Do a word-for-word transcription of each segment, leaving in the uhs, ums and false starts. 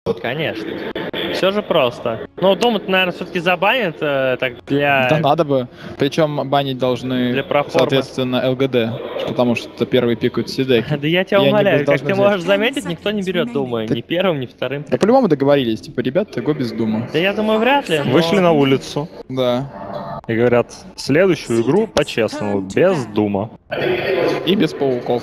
Конечно. Все же просто. Ну, Doom, наверное, все-таки забанят э, так для... Да надо бы. Причем банить должны, Для проформы. соответственно, эл гэ дэ, потому что первые пикают сидеки. Да я тебя И они умоляю, как должны ты взять. можешь заметить, никто не берет Дума. Ты- Ни первым, ни вторым. Да по-любому договорились, типа, ребята, го без дума. Да я думаю, вряд ли. но- Вышли на улицу Да. и говорят, следующую игру по-честному, без дума. И без пауков.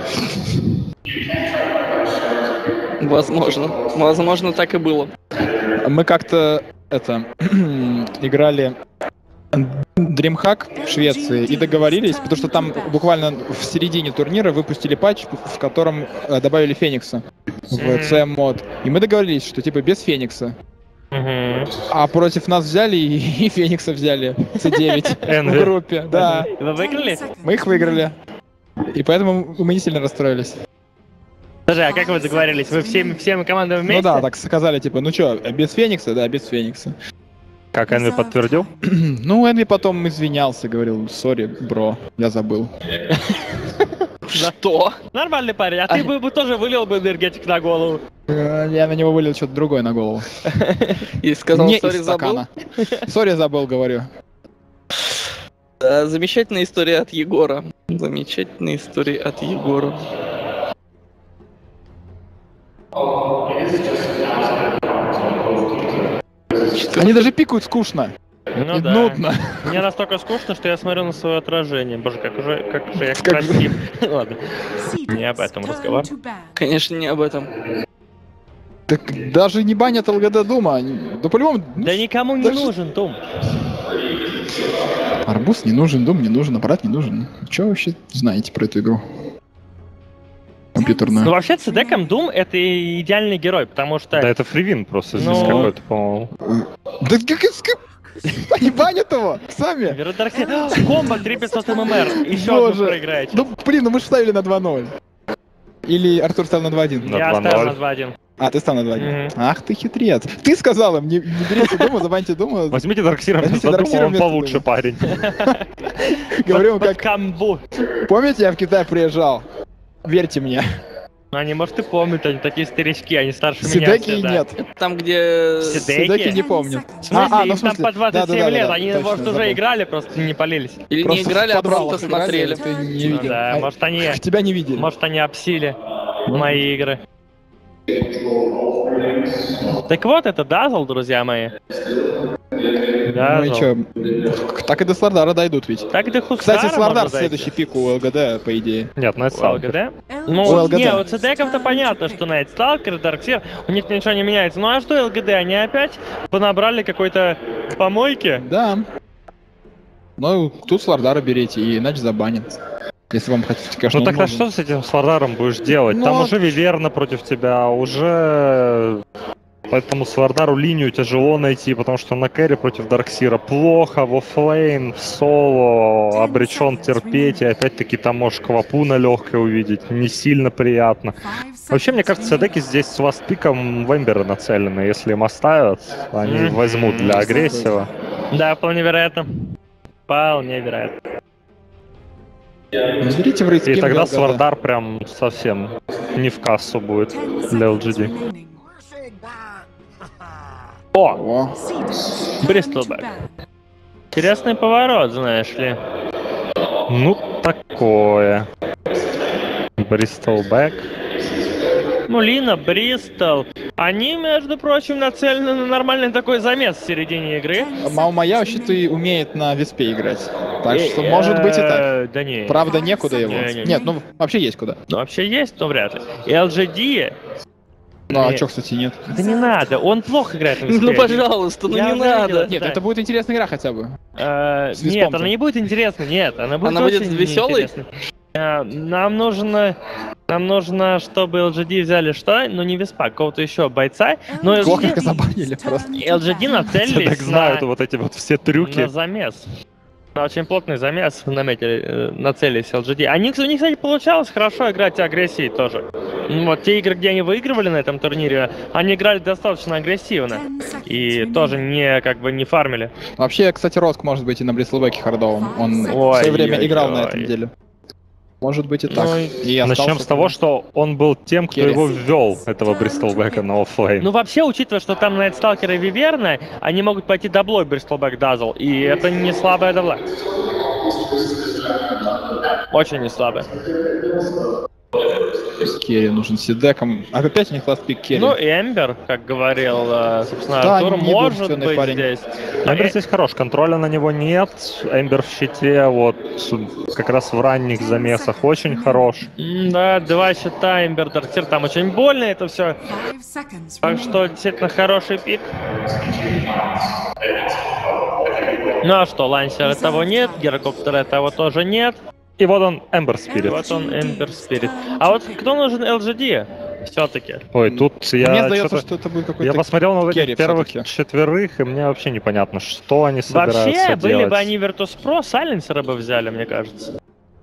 Возможно. Возможно, так и было. Мы как-то, это, играли DreamHack в Швеции и договорились, потому что там буквально в середине турнира выпустили патч, в котором э, добавили Феникса в си эм мод. И мы договорились, что типа без Феникса. Мгм. А против нас взяли и, и Феникса взяли. си девять в Envy. группе. Да. Вы выиграли? Мы их выиграли. И поэтому мы не сильно расстроились. Скажи, а как вы договорились? Вы всеми, всеми командами вместе? Ну да, так сказали, типа, ну чё, без Феникса? Да, без Феникса. Как Энви подтвердил? Ну, Энви потом извинялся, говорил, сори, бро, я забыл. Что? Нормальный парень, а ты бы, бы тоже вылил бы энергетик на голову. Э, Я на него вылил что-то другое на голову. И сказал, Не сори, из забыл. стакана. Сори, забыл, говорю. Да, замечательная история от Егора. Замечательная история от Егора. Они даже пикают скучно. Ну И да. нудно. Мне настолько скучно, что я смотрю на свое отражение. Боже, как уже, как же я Как красив. Ладно. Не об этом разговор. Конечно, не об этом. Так даже не банят эл гэ дэ Дума. они- Да по-любому... ну, Да никому не даже- нужен Дум. Арбуз не нужен, Дум не нужен, аппарат не нужен. Что вообще знаете про эту игру? Ну Компьютерную. вообще, с Деком Дум это идеальный герой, потому что... Да это фривин просто здесь Ну. какой-то, по-моему. Да как это... Они банят его сами. Веродарси... Комбо три пятьсот эм эм эр. Еще одну Боже. проиграете. Ну блин, ну мы же ставили на два ноль. Или Артур ставил на два один. На Я два оставил ноль. на два один. А, ты стал на два один. Мгм. Ах ты хитрец. Ты сказал им, не, не берите Дума, забаньте Дума. Возьмите Дарксира Возьмите вместо дума, Дарксира он вместо получше Дума. парень. Говорю, Под как... камбу. Помните, я в Китай приезжал? Верьте мне. Ну, они, может, и помнят, они такие старички, они старше меня. Сидеки все, да. нет. Там, где... Сидеки? Сидеки не помнят. В смысле, А, а, ну, им в смысле, там по двадцать семь да-да-да-да, лет, они, точно, может, уже забыл. играли, просто не полились. Или не Просто играли, в а подвалах просто играли, смотрели. Ты не Ну видел. да, А, может, они, Тебя не видели. может, они обсили мои игры. Так вот, это Дазл, друзья мои. Ну и Дазл. чё, так и до Слардара дойдут ведь. Так до Хускара Кстати, Слардар можно дойти. следующий пик у эл гэ дэ, по идее. Нет, ну это У сам. ЛГД? У Ну, ЛГД. не, у цдеков-то понятно, что Найт Сталкер, Дарксир, у них ничего не меняется. Ну а что ЛГД? Они опять понабрали какой-то помойки? Да. Ну, тут Слардара берите, и иначе забанят. Если вам хотите, конечно, Ну он так а может. что с этим Свардаром будешь делать? Ну, Там а- уже Виверна против тебя, уже... Поэтому Свардару линию тяжело найти, потому что на кэри против Дарксира плохо, в оффлейн, в соло обречен терпеть, и опять-таки там можешь Квапу на легкой увидеть, не сильно приятно. Вообще, мне кажется, деки здесь с ластпиком в Эмбера нацелены, если им оставят, они Мгм. возьмут для агрессива. Да, вполне вероятно. Вполне вероятно. Ну, берите в рейтинг И тогда эл гэ дэ. Свардар прям совсем не в кассу будет для эл джи ди. О, О, Бристлбэк. Интересный поворот, знаешь ли. Ну, такое. Бристол Бэк. Мулина, Бристол. Они, между прочим, нацелены на нормальный такой замес в середине игры. Маумая вообще-то и умеет на Виспе играть. Так что Э, может быть и так. э, Да не. Правда, некуда его. Не-не-не. Нет, ну вообще есть куда. Ну, вообще есть, но вряд ли. И эл джи ди... Ну а Не. чё, кстати, нет? Да не надо, он плохо играет на Ну, Виспе. пожалуйста, ну Я не уже надо. видел. Нет, Да. это будет интересная игра хотя бы. Э, С Нет, Виспом-то. она не будет интересна, нет, она будет Она будет очень весёлой? неинтересной. Э, Нам нужно, нам нужно, чтобы эл джи ди взяли что? Ну не Виспа, какого-то еще бойца. Но эл джи Плохо ди, как забанили просто. эл джи ди Все так нацелились знают на, вот эти вот все трюки. на замес. На очень плотный замес наметили, э, нацелились эл джи ди. Они, у них, кстати, получалось хорошо играть агрессией тоже. Ну, Вот те игры, где они выигрывали на этом турнире, они играли достаточно агрессивно. И тоже не, как бы, не фармили. Вообще, кстати, Роск может быть и на Бристлбеке хардовом. Он в Ой, свое время ой, играл на ой. этом деле. Может быть и так. Ну, И остался Начнем с того, что он был тем, кто Керри. его ввел, этого Бристлбека на оффлейн. Ну, вообще, учитывая, что там Найтсталкер и Виверна, они могут пойти даблой Бристлбэк Дазл, и это не слабая дабла. Очень не слабая. Керри нужен сидеком. А опять у них ластпик Керри. Ну, и Эмбер, как говорил, э, собственно, Да, Артур, не может единственный быть парень. здесь. Эмбер Э, здесь хорош, контроля на него нет. Эмбер в щите, вот как раз в ранних замесах очень хорош. м, Да, два щита, Эмбер, Дарксир, там очень больно это все. Так что, действительно, хороший пик. Ну а что, Лансера того нет, Гирокоптера того тоже нет. И вот он, Эмбер И Спирит. вот он, Эмбер Спирит. А вот кто нужен эл джи ди все-таки? Ой, тут я Мне сдается, чё-то- что это будет какой-то... Я посмотрел на вот Керри этих первых всё-таки. четверых, и мне вообще непонятно, что они собираются Вообще, были делать. бы они Virtus.pro, Сайленсера бы взяли, мне кажется.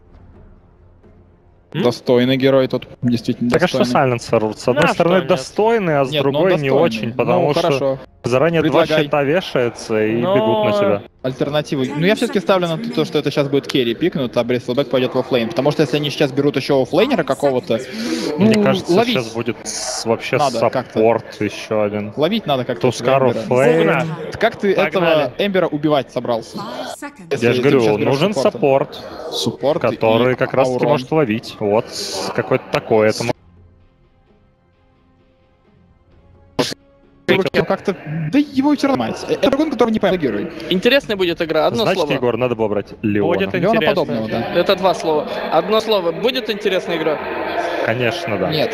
М? Достойный герой тут, действительно Так а что достойный. Сайленсер? С одной Ну, а стороны что нет? достойный, а с Нет, ну он другой не достойный. очень, потому Ну, что хорошо. заранее два Предлагай. щита вешается и Но- бегут на тебя. Альтернативу. Ну, я все-таки ставлю на то, что это сейчас будет керри пикнут, а Бристлбэк пойдет в оффлейн. Потому что если они сейчас берут еще оффлейнера какого-то, ну, Мне кажется, ловить. сейчас будет с- вообще Надо как-то. саппорт еще один. Ловить надо как-то. Тускару этого Эмбера. Флейм. Погнали. Как ты Погнали. этого Эмбера убивать собрался? Если Я же ты сейчас говорю, берешь нужен саппорта. саппорт, Суппорт, который и как раз таки Аурон. может ловить. Вот какой-то такой. Это Ну, как-то, да его все равно мать. Это дракон, который не реагирует. Интересная будет игра. Одно Значит, слово. Егор, надо было брать Леона. Будет Леона интересно. подобного, да. Это два слова. Одно слово. Будет интересная игра. Конечно, да. Нет.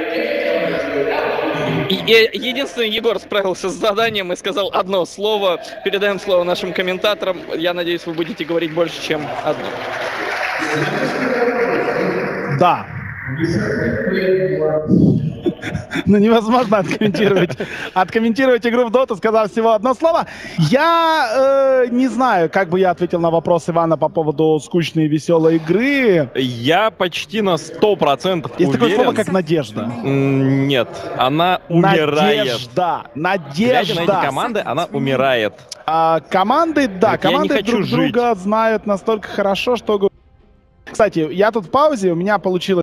И, и единственный Егор справился с заданием и сказал одно слово. Передаем слово нашим комментаторам. Я надеюсь, вы будете говорить больше, чем одно. Да. Ну, невозможно откомментировать, откомментировать игру в доту, сказав всего одно слово. Я э, не знаю, как бы я ответил на вопрос Ивана по поводу скучной и веселой игры. Я почти на сто процентов Есть уверен. такое слово, как надежда. М, Нет, она умирает. Надежда. Глядя на эти Надежда. команды, она умирает. А, команды, да, Вот я не команды хочу друг жить. друга знают настолько хорошо, что... Кстати, я тут в паузе, у меня получилось...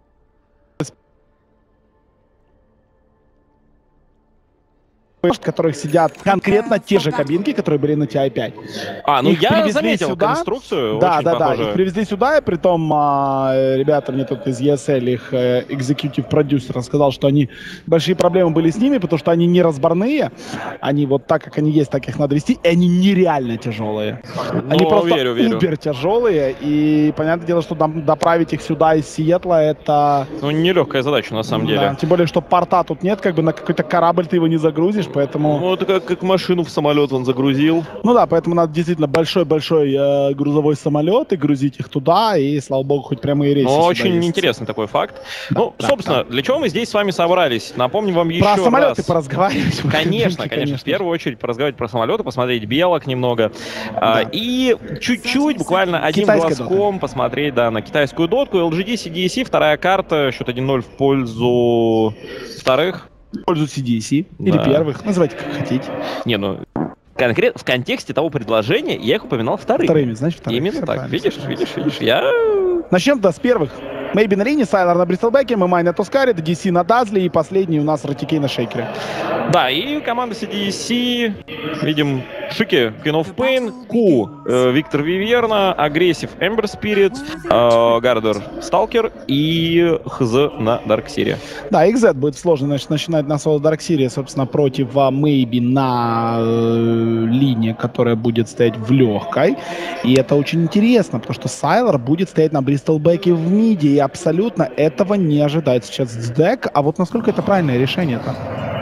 в которых сидят конкретно те же кабинки, которые были на ти ай пять. А, ну Их я привезли заметил сюда. конструкцию, Да, очень да, да. похоже. Их привезли сюда, и притом а, э, ребята мне тут из и эс эл, их э, executive продюсер, рассказал, что они большие проблемы были с ними, потому что они не разборные. Они вот так, как они есть, так их надо вести, и они нереально тяжелые. Они Ну, просто верю, верю. убер тяжелые, и понятное дело, что дом- доправить их сюда из Сиэтла, это... Ну, нелегкая задача, на самом Да, деле. тем более, что порта тут нет, как бы на какой-то корабль ты его не загрузишь, поэтому... Ну, это как, как машину в самолет он загрузил. Ну да, поэтому надо действительно большой-большой э, грузовой самолет и грузить их туда, и, слава богу, хоть прямые рейсы Ну, сюда очень есть. интересный такой факт. ну, да, собственно, для чего мы здесь с вами собрались? Напомню вам еще Про раз. самолеты поразговаривать. Конечно, конечно, В первую очередь поразговаривать про самолеты, посмотреть белок немного. А, и чуть-чуть, буквально одним Китайская глазком посмотреть, да, на китайскую дотку. эл джи ди си ди си, вторая карта, счет один ноль в пользу вторых. В пользу си ди си. Или Да. первых. Называйте как хотите. Не, ну, конкретно в контексте того предложения я их упоминал вторыми. Вторыми, значит, вторыми. Именно Всё так. правильно, Видишь, всё видишь, видишь. Я... Начнем да, с первых. Мейби на линии, Сайлар на Бристлбеке, Мэмай на Тускаре, ди си на Дазли и последний у нас Ратикей на Шейкере. Да, и команда си ди си, видим, Шики, Queen of Pain, Ку, э, Виктор Виверна, Агрессив, Эмбер Спирит, э, Гардер, Сталкер и Хз на Дарксире. Да, икс зет будет сложно, значит, начинать на соло Дарксире, собственно, против а, Мейби на э, линии, которая будет стоять в легкой. И это очень интересно, потому что Сайлар будет стоять на Бристлбеке в миде, и абсолютно этого не ожидает сейчас Сдэк. А вот насколько это правильное решение-то?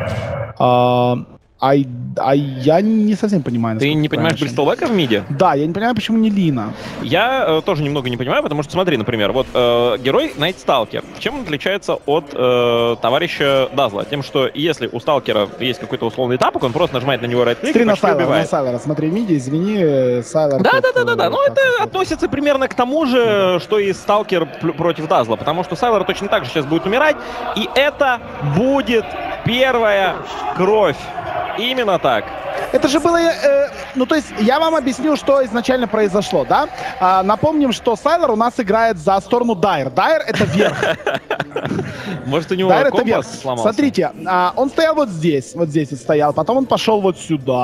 А, а, а я не совсем понимаю. Ты насколько не это понимаешь правильное решение. Бристлбека в миде? Да, я не понимаю, почему не Лина. Я э, тоже немного не понимаю, потому что, смотри, например, вот э, герой Найт Сталкер. Чем он отличается от э, товарища Дазла? Тем, что если у Сталкера есть какой-то условный тапок, он просто нажимает на него right-клик и Смотри на почти Сайлара, на убивает. Сайлара, смотри, миди, извини, э, Сайлар... Да, тут, да, да, да, да. э, Но так это вот. относится примерно к тому же, что и Сталкер пл- против Дазла, потому что Сайлор точно так же сейчас будет умирать, и это будет первая кровь. Именно так. Это же было, э, ну то есть я вам объясню, что изначально произошло, да? А, напомним, что Сайлор у нас играет за сторону Дайр. Дайр это верх. Может, у него Дайр это верх. компас сломался? Смотрите, а, он стоял вот здесь, вот здесь вот стоял, потом он пошел вот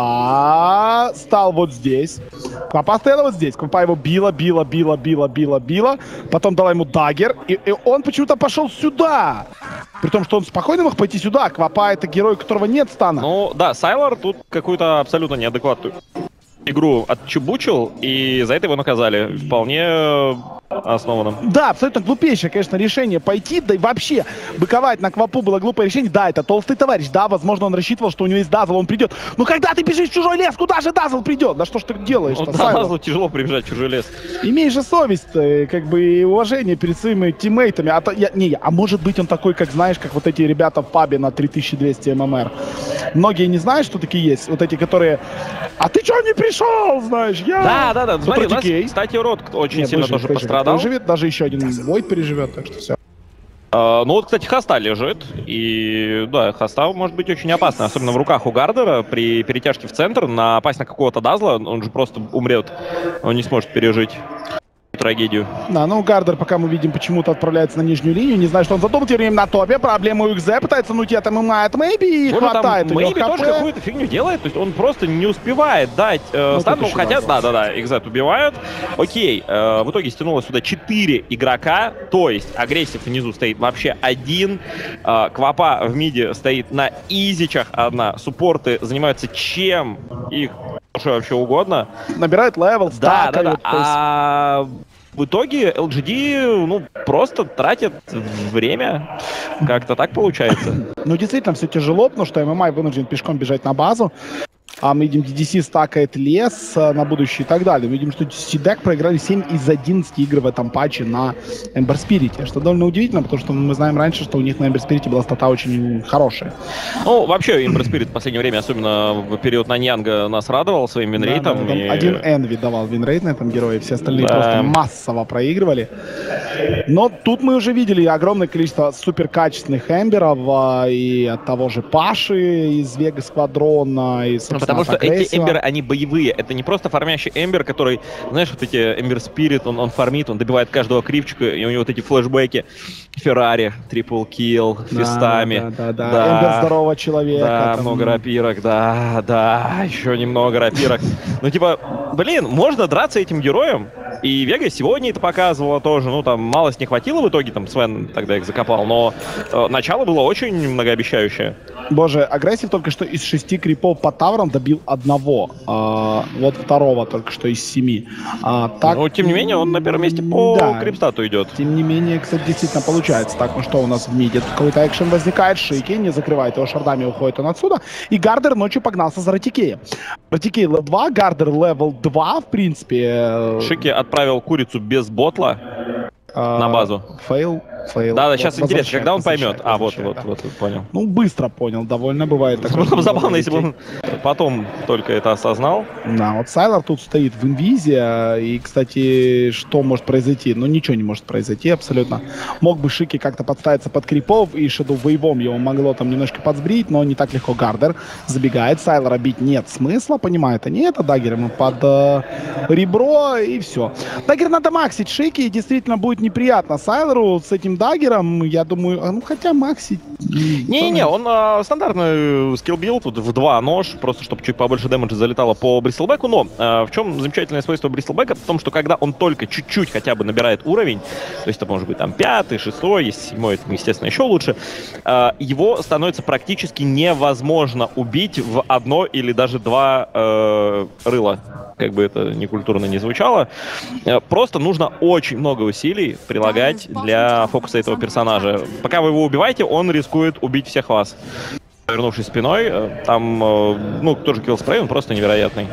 сюда, стал вот здесь. Квапа стояла вот здесь, Квапа его била, била, била, била, била, била, потом дала ему даггер, и, и он почему-то пошел сюда. При том, что он спокойно мог пойти сюда. Квапа это герой, у которого нет стана. Ну да, Сайлор тут какую-то абсолютно неадекватную игру отчебучил, и за это его наказали. Вполне основанно. Да, абсолютно глупейшее, конечно, решение пойти, да и вообще быковать на Квапу было глупое решение. Да, это толстый товарищ, да, возможно, он рассчитывал, что у него есть Дазл, он придет. Но когда ты бежишь в чужой лес, куда же Дазл придет? Да что ж ты делаешь-то, Ну, да, Сайлор? Дазлу тяжело прибежать в чужой лес. Имей же совесть, как бы, и уважение перед своими тиммейтами. А, то, я, не, а может быть он такой, как знаешь, как вот эти ребята в пабе на три тысячи двести эм эм эр. Многие не знают, что такие есть. Вот эти, которые... А ты чё не пришел, знаешь? Я... Да, да, да. Смотри, у нас, Кей. кстати, Рот очень Нет, сильно выживет, тоже выживет. пострадал. Выживет, даже еще один Войд переживет, так что все. А, ну вот, кстати, Хаста лежит, и да, Хаста может быть очень опасно, особенно в руках у Гардера при перетяжке в центр, напасть на какого-то Дазла, он же просто умрет, он не сможет пережить трагедию. Да, ну Гардер, пока мы видим, почему-то отправляется на нижнюю линию, не знаю, что он задумал, тем временем на топе, проблема у икс зет, пытается нуть это мымает Мэйби, и Может, хватает там у него Мэйби тоже хп. какую-то фигню делает, то есть он просто не успевает дать э, Ну, стан, тут ну, еще хотя, Дазл. да-да-да, икс зет убивают. Окей, э, в итоге стянулось сюда четыре игрока, то есть агрессив внизу стоит вообще один, э, Квапа в миде стоит на изичах одна, суппорты занимаются чем их вообще угодно. Набирает левел, Да, да, да. стакают, то есть- А в итоге эл джи ди, ну, просто тратит время. Как-то так получается. Ну, действительно, все тяжело, потому что эм эм ай вынужден пешком бежать на базу. А мы видим, ди ди си стакает лес а, на будущее и так далее. Мы видим, что Сидек проиграли семь из одиннадцати игр в этом патче на Эмбер Спирите. Что довольно удивительно, потому что мы знаем раньше, что у них на Эмбер Спирите была стата очень хорошая. Ну, вообще, Ember Spirit в последнее время, особенно в период Наньянга, нас радовал своим винрейтом. Да, да, там и- один Энви давал винрейт на этом герое, все остальные Да. просто массово проигрывали. Но тут мы уже видели огромное количество суперкачественных Эмберов, а, и от того же Паши из Вега Сквадрона, и, Ну, собственно, потому от что эти Агрессива. эмберы, они боевые. Это не просто фармящий эмбер, который, знаешь, вот эти эмбер спирит, он, он фармит, он добивает каждого кривчика, и у него вот эти флешбеки. Феррари, трипл килл, Да, фистами. Да, да, да. Эмбер здорового человека. Да, там. много рапирок, да, да, еще немного рапирок. Ну, типа, блин, можно драться этим героем. И Вега сегодня это показывала тоже. Ну, там, малость не хватило в итоге, там, Свен тогда их закопал. Но э, начало было очень многообещающее. Боже, Агрессив только что из шести крипов по таврам добил одного. А, вот второго только что из семи. А, так, Но, тем не менее, он на первом месте по да. крипстату идет. Тем не менее, кстати, действительно получается. Так, ну что у нас в миде? Тут какой-то экшен возникает. Шики не закрывает его шардами, уходит он отсюда. И Гардер ночью погнался за Ратикеем. Ратикей левел два, Гардер левел два, в принципе. Шики отправил курицу без ботла а, на базу. Фейл, фейл. Да, да, Вот, сейчас интересно, возвращает, когда он возвращает, поймет. А, вот, возвращает, вот, да. вот, вот, понял. Ну, быстро понял, довольно бывает. такое, Было бы что забавно, если бы Ратикей- он потом только это осознал. Да, вот Сайлор тут стоит в инвизе, и, кстати, что может произойти? Ну, ничего не может произойти абсолютно. Мог бы Шики как-то подставиться под крипов, и Shadow Wave'ом его могло там немножко подсбрить, но не так легко. Гардер забегает, Сайлора бить нет смысла, понимает, они это, даггер ему под э, ребро, и все. Даггер надо максить Шики, и действительно будет неприятно Сайлору с этим даггером, я думаю, а, ну, хотя максить... Не-не-не, он а, стандартный скиллбилд вот, в два нож, просто чтобы чуть побольше дэмэджа залетало по Бристлбеку, но а, в чем замечательное свойство Бристлбека? В том, что когда он только чуть-чуть хотя бы набирает уровень, то есть это может быть там пятый, шестой, если седьмой, это, естественно, еще лучше, а, его становится практически невозможно убить в одно или даже два э, рыла, как бы это некультурно не звучало. Э, Просто нужно очень много усилий прилагать для фокуса этого персонажа. Пока вы его убиваете, он рискует убить всех вас. Повернувшись спиной, э, там, э, ну, тоже киллспрей, он просто невероятный.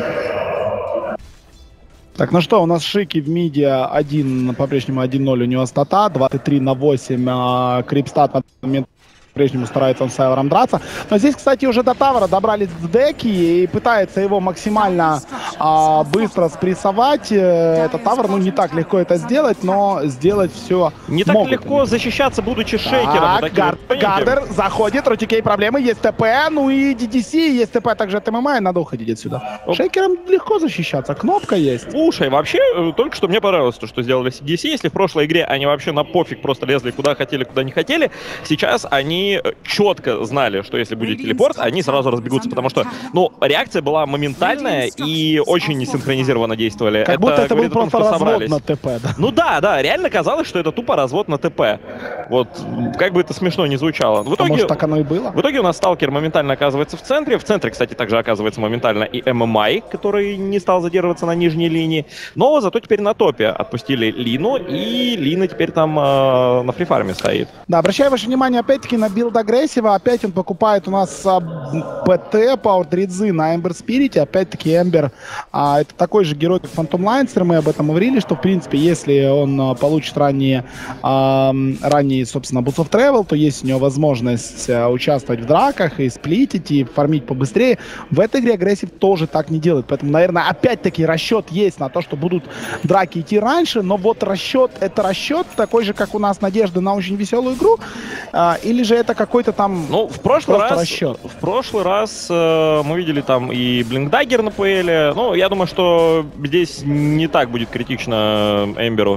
Так, ну что, у нас Шики в миде один, по-прежнему один ноль у него стата, двадцать три на восемь, а, крипстат на момент по-прежнему старается он с Сайлором драться. Но здесь, кстати, уже до тавера добрались в деки и пытается его максимально а, быстро спрессовать. Этот тавер, ну, не так легко это сделать, но сделать все Не так могут. легко защищаться, будучи шейкером. Так, таким Гар- вот оппонентом. Гардер заходит, Ротикей проблемы, есть ТП, ну и ди ди си, есть ТП также от ММА, и надо уходить отсюда. Оп. Шейкером легко защищаться, кнопка есть. Слушай, вообще, э, только что мне понравилось то, что сделали си ди си. Если в прошлой игре они вообще на пофиг просто лезли куда хотели, куда не хотели, сейчас они четко знали, что если будет телепорт, они сразу разбегутся, потому что, ну, реакция была моментальная и очень несинхронизированно действовали. Как будто это был говорит о том, просто что развод собрались. на ТП, да. Ну да, да, реально казалось, что это тупо развод на ТП. Вот, как бы это смешно не звучало. В А итоге, может, так оно и было? в итоге у нас Сталкер моментально оказывается в центре. В центре, кстати, также оказывается моментально и эм эм ай, который не стал задерживаться на нижней линии. Но зато теперь на топе отпустили Лину, и Лина теперь там э, на фрифарме стоит. Да, обращаю ваше внимание опять-таки на билд агрессива. Опять он покупает у нас а, ПТ, Power Дридзы на Эмбер Спирите. Опять-таки Эмбер а, это такой же герой, как Фантом Лайнстер. Мы об этом говорили, что в принципе, если он а, получит ранее, а, ранее, собственно, Boots of Travel, то есть у него возможность а, участвовать в драках и сплитить, и фармить побыстрее. В этой игре агрессив тоже так не делает. Поэтому, наверное, опять-таки расчет есть на то, что будут драки идти раньше, но вот расчет, это расчет такой же, как у нас надежда на очень веселую игру, а, или же это какой-то там Ну, в прошлый просто раз, расчет? в прошлый раз э, мы видели там и Блинкдаггер на ПЛе. Ну, я думаю, что здесь не так будет критично Эмберу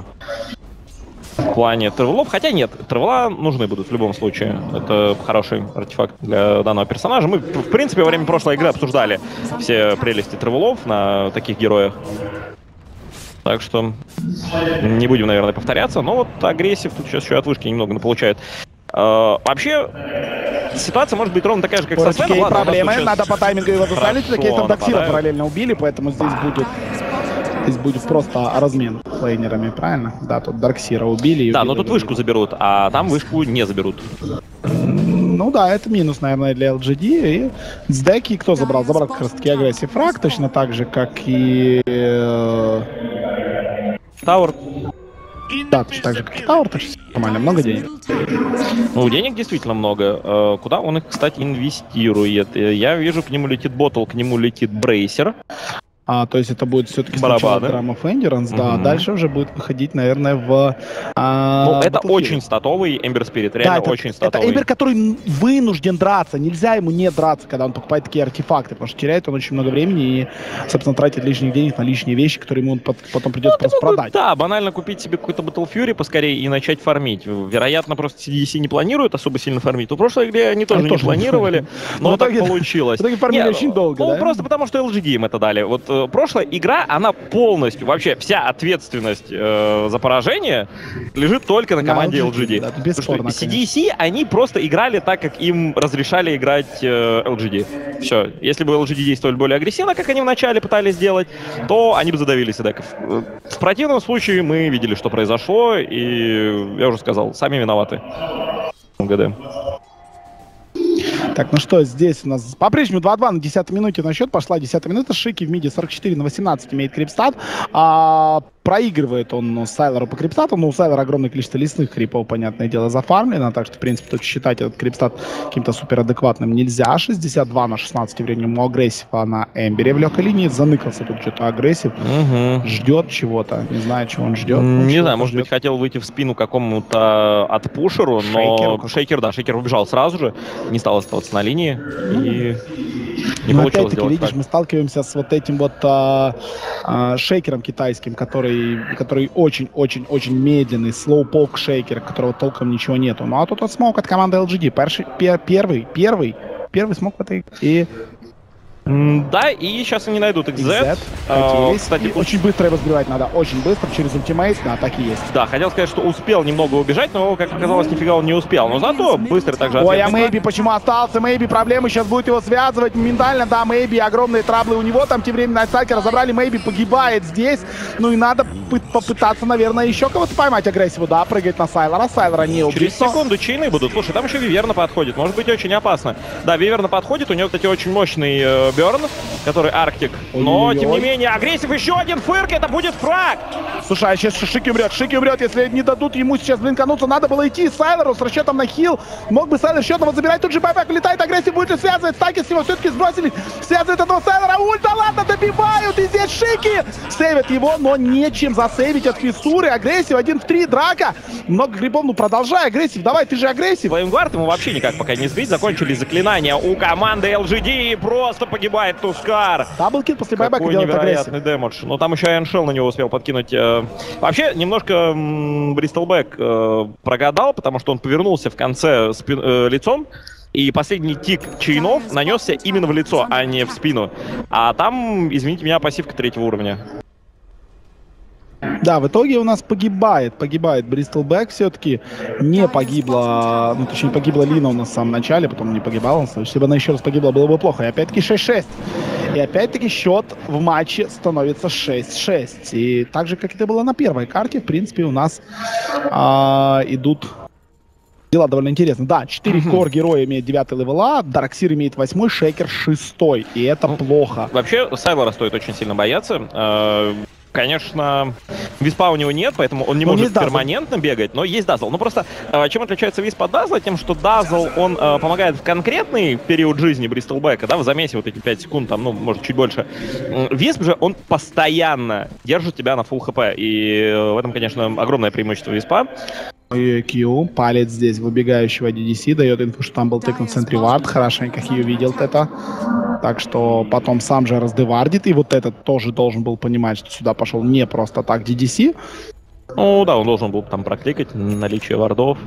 в плане тревелов. Хотя нет, тревела нужны будут в любом случае. Это хороший артефакт для данного персонажа. Мы, в принципе, во время прошлой игры обсуждали все прелести тревелов на таких героях. Так что не будем, наверное, повторяться. Но вот агрессив тут сейчас еще от вышки немного получает. Э, вообще, ситуация может быть ровно такая же, как со Свеном. Ладно, у нас проблемы, тут сейчас надо по таймингу его засалить. хорошо Такие там Доксира нападают. параллельно убили, поэтому здесь будет здесь будет просто размен лейнерами, правильно? Да, тут Дарксира убили. и Да, убили, но тут убили. вышку заберут, а там вышку не заберут. Ну да, это минус, наверное, для эл джи ди. И с деки кто забрал? Забрал как раз таки агрессив фраг, точно так же, как и... э, Тауэр. Да, точно так же, как и Тауэр, так что нормально, много денег. Ну, денег действительно много. Э, Куда он их, кстати, инвестирует? Э, Я вижу, к нему летит Ботл, к нему летит Брейсер. А, то есть это будет все-таки Барабаны. сначала Драм оф Эндеранс, да, а Мгм. дальше уже будет выходить, наверное, в... а, Ну, это Battlefield. очень статовый Эмбер Спирит, Да, реально это, очень это статовый. Эмбер, который вынужден драться. Нельзя ему не драться, когда он покупает такие артефакты, потому что теряет он очень много времени и, собственно, тратит лишних денег на лишние вещи, которые ему он пот- потом придется просто продать. Да, банально купить себе какой-то Battle Fury поскорее и начать фармить. Вероятно, просто си ди си не планирует особо сильно фармить. В прошлой игре они тоже Они не тоже не планировали, фармили. но Но в так итоге- получилось. в итоге фармили Не, очень долго, Ну, да? просто потому, что эл джи ди им это дали. Вот э, прошлая игра, она полностью, вообще вся ответственность э, за поражение лежит только на На команде эл эл джи джи ди, ди. да, Потому бесспорно, что си ди си, они просто играли так, как им разрешали играть э, эл джи ди. Все. Если бы эл джи ди действовали более агрессивно, как они вначале пытались сделать, то они бы задавили седеков. В противном случае мы видели, что произошло, и я уже сказал, сами виноваты. МГД. Так, ну что, здесь у нас по-прежнему два-два на десятой минуте на счет пошла. десятая минута. Шики в миде сорок четыре на восемнадцать имеет крипстат. А, проигрывает он Сайлору по крипстату. Но у Сайлора огромное количество лесных крипов, понятное дело, зафармлено. Так что, в принципе, тут считать этот крипстат каким-то суперадекватным нельзя. шестьдесят два на шестнадцать временем у агрессива на Эмбере в легкой линии. Заныкался тут что-то агрессив. Угу. Ждет чего-то. Не знаю, чего он ждет. Не Ну, знаю, чего-то может ждет. быть, хотел выйти в спину какому-то отпушеру, но Шейкеру. Шейкер, да, Шейкер убежал сразу же, не стал оставаться на линии, и не Но получилось опять-таки, сделать видишь, так. мы сталкиваемся с вот этим вот а, а, шейкером китайским, который, который очень-очень-очень медленный, слоупок шейкер, которого толком ничего нету. Ну а тут вот смог от команды эл джи ди. Перший, пер- первый, первый, первый смог в этой и М, Да, и сейчас они найдут икс зет. X Z. А, Катились. кстати, И очень быстро его сбивать надо, очень быстро, через ультимейт, на атаке есть. Да, хотел сказать, что успел немного убежать, но, как оказалось, нифига он не успел. Но зато быстро также Ой, а ответный Мэйби почему остался? Мэйби проблемы, сейчас будет его связывать моментально, да, Мэйби, огромные траблы у него, там тем временем на сталкера забрали, Мэйби погибает здесь, ну и надо пы- попытаться, наверное, еще кого-то поймать агрессиву, да, прыгать на Сайлора, Сайлора не убить. Через но- секунду чейны будут. Слушай, там еще Виверна подходит. Может быть, очень опасно. Да, Виверна подходит. У него, кстати, очень мощный э, Берн, который Арктик. Но, Ой-ой-ой. тем не менее, агрессив еще один фырк, это будет фраг. Слушай, а сейчас Шики умрет, Шики умрет, если не дадут ему сейчас блинкануться, надо было идти Сайлеру с расчетом на хил. Мог бы Сайлер счетом забирать, тут же байбэк влетает, агрессив будет ли связывать, стаки с него все-таки сбросили, связывает этого Сайлера, ульта, ладно, добивают, и здесь Шики сейвят его, но нечем засейвить от фиссуры, агрессив, один в три, драка, много грибов, ну продолжай, агрессив, давай, ты же агрессив. Флеймгвард ему вообще никак пока не сбить, закончились заклинания у команды эл джи ди, и просто погибает Тускар. Даблкил после байбэка Какой делает невероятный агрессив. дэмэдж. Но там еще Iron Shell на него успел подкинуть. э. Вообще, немножко Бристлбэк э, прогадал, потому что он повернулся в конце спи- э, лицом, и последний тик чейнов нанесся именно в лицо, а не в спину. А там, извините меня, пассивка третьего уровня. Да, в итоге у нас погибает, погибает Бристлбэк все-таки. Не погибла, ну точнее погибла Лина у нас в самом начале, потом не погибала. Если бы она еще раз погибла, было бы плохо. И опять-таки шесть шесть. И опять-таки счет в матче становится шесть шесть. И так же, как это было на первой карте, в принципе, у нас а, идут дела довольно интересно. Да, четыре кор героя имеет девятый левела, Дарксир имеет восьмой, Шейкер шестой. И это плохо. Вообще, Сайлора стоит очень сильно бояться. Э, Конечно, виспа у него нет, поэтому он не Но может есть Дазл. перманентно бегать, но есть Дазл. Ну просто, э, чем отличается висп от Дазла? Тем, что Дазл, он э, помогает в конкретный период жизни Бристлбэка, да, в замесе вот эти пять секунд, там, ну, может, чуть больше. Висп же, он постоянно держит тебя на фулл хп, и э, в этом, конечно, огромное преимущество виспа. Q, палец здесь выбегающего ди ди си, дает инфу, что там был тыкнут в центре вард, хорошенько Хью видел это. Так что потом сам же раздевардит, и вот этот тоже должен был понимать, что сюда пошел не просто так ди ди си. Ну да, он должен был там прокликать наличие вардов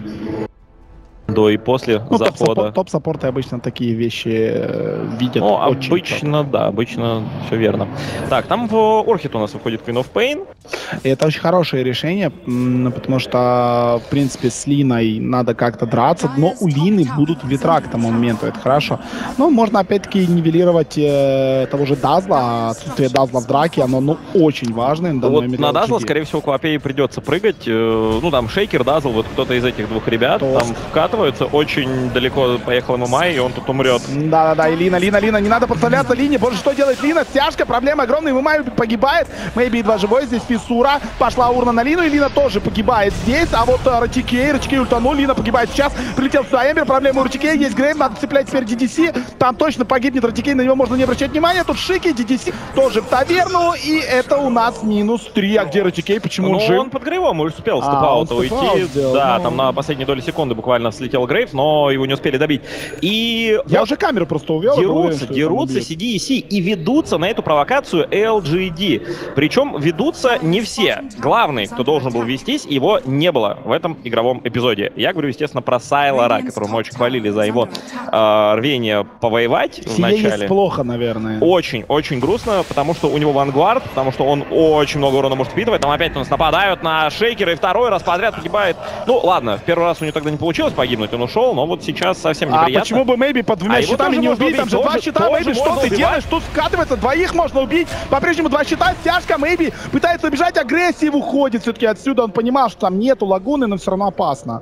до и после Ну, захода. топ-саппорт- топ-саппорты обычно такие вещи э, видят Ну, очень обычно, да, обычно все верно. Так, там в Орхид у нас выходит Queen of Pain. И это очень хорошее решение, м, потому что, в принципе, с Линой надо как-то драться, но у Лины будут ветра к тому моменту, это хорошо. Но можно, опять-таки, нивелировать э, того же Дазла, а отсутствие Дазла в драке, оно, ну, очень важное. на данный Вот момент на для Дазла, эл джи ди. скорее всего, Квапей придется прыгать. Э, Ну, там Шейкер, Дазл, вот кто-то из этих двух ребят Тост. там вкатываются. Очень далеко поехал ММА, и он тут умрет. Да-да-да, и Лина, Лина, Лина, не надо подставляться Лине. Боже, что делает Лина? Стяжка, проблема огромная, Мэй погибает. Мэйби едва живой, здесь фиссура. Пошла урна на Лину, и Лина тоже погибает здесь. А вот uh, Ратикей, Ратикей ультанул, Лина погибает сейчас. Прилетел сюда Эмбер, проблема у Ратикей, есть Грейв, надо цеплять теперь ди ди си. Там точно погибнет Ратикей, на него можно не обращать внимания. Тут Шики, ди ди си тоже в таверну, и это у нас минус три. А где Ратикей? Почему Ну, он жив? он под Грейвом успел А, степаута он степаут уйти. сделал, Да, ну. там на последней доли секунды буквально слетел Грейв, но его не успели добить. И Я вот уже камеру просто увел. и уверен, дерутся, что дерутся там си ди и си и ведутся на эту провокацию эл джи ди. Причем ведутся не все. Главный, кто должен был вестись, его не было в этом игровом эпизоде. Я говорю, естественно, про Сайлора, которого мы очень хвалили за его э, рвение повоевать в Сие есть начале. плохо, наверное. Очень-очень грустно, потому что у него вангуард, потому что он очень много урона может впитывать. Там опять у нас нападают на Шейкера, и второй раз подряд погибает. Ну, ладно, в первый раз у него тогда не получилось погибнуть, он ушел, но вот сейчас совсем А неприятно. почему бы Мэйби под двумя А его щитами тоже не можно убить? Там убить, же два тоже- щита, тоже Мэйби, что можно ты убивать. делаешь? Тут скатывается, двоих можно убить. По-прежнему два щита, стяжка, Мэйби пытается убежать, агрессив уходит все-таки отсюда. Он понимал, что там нету лагуны, но все равно опасно.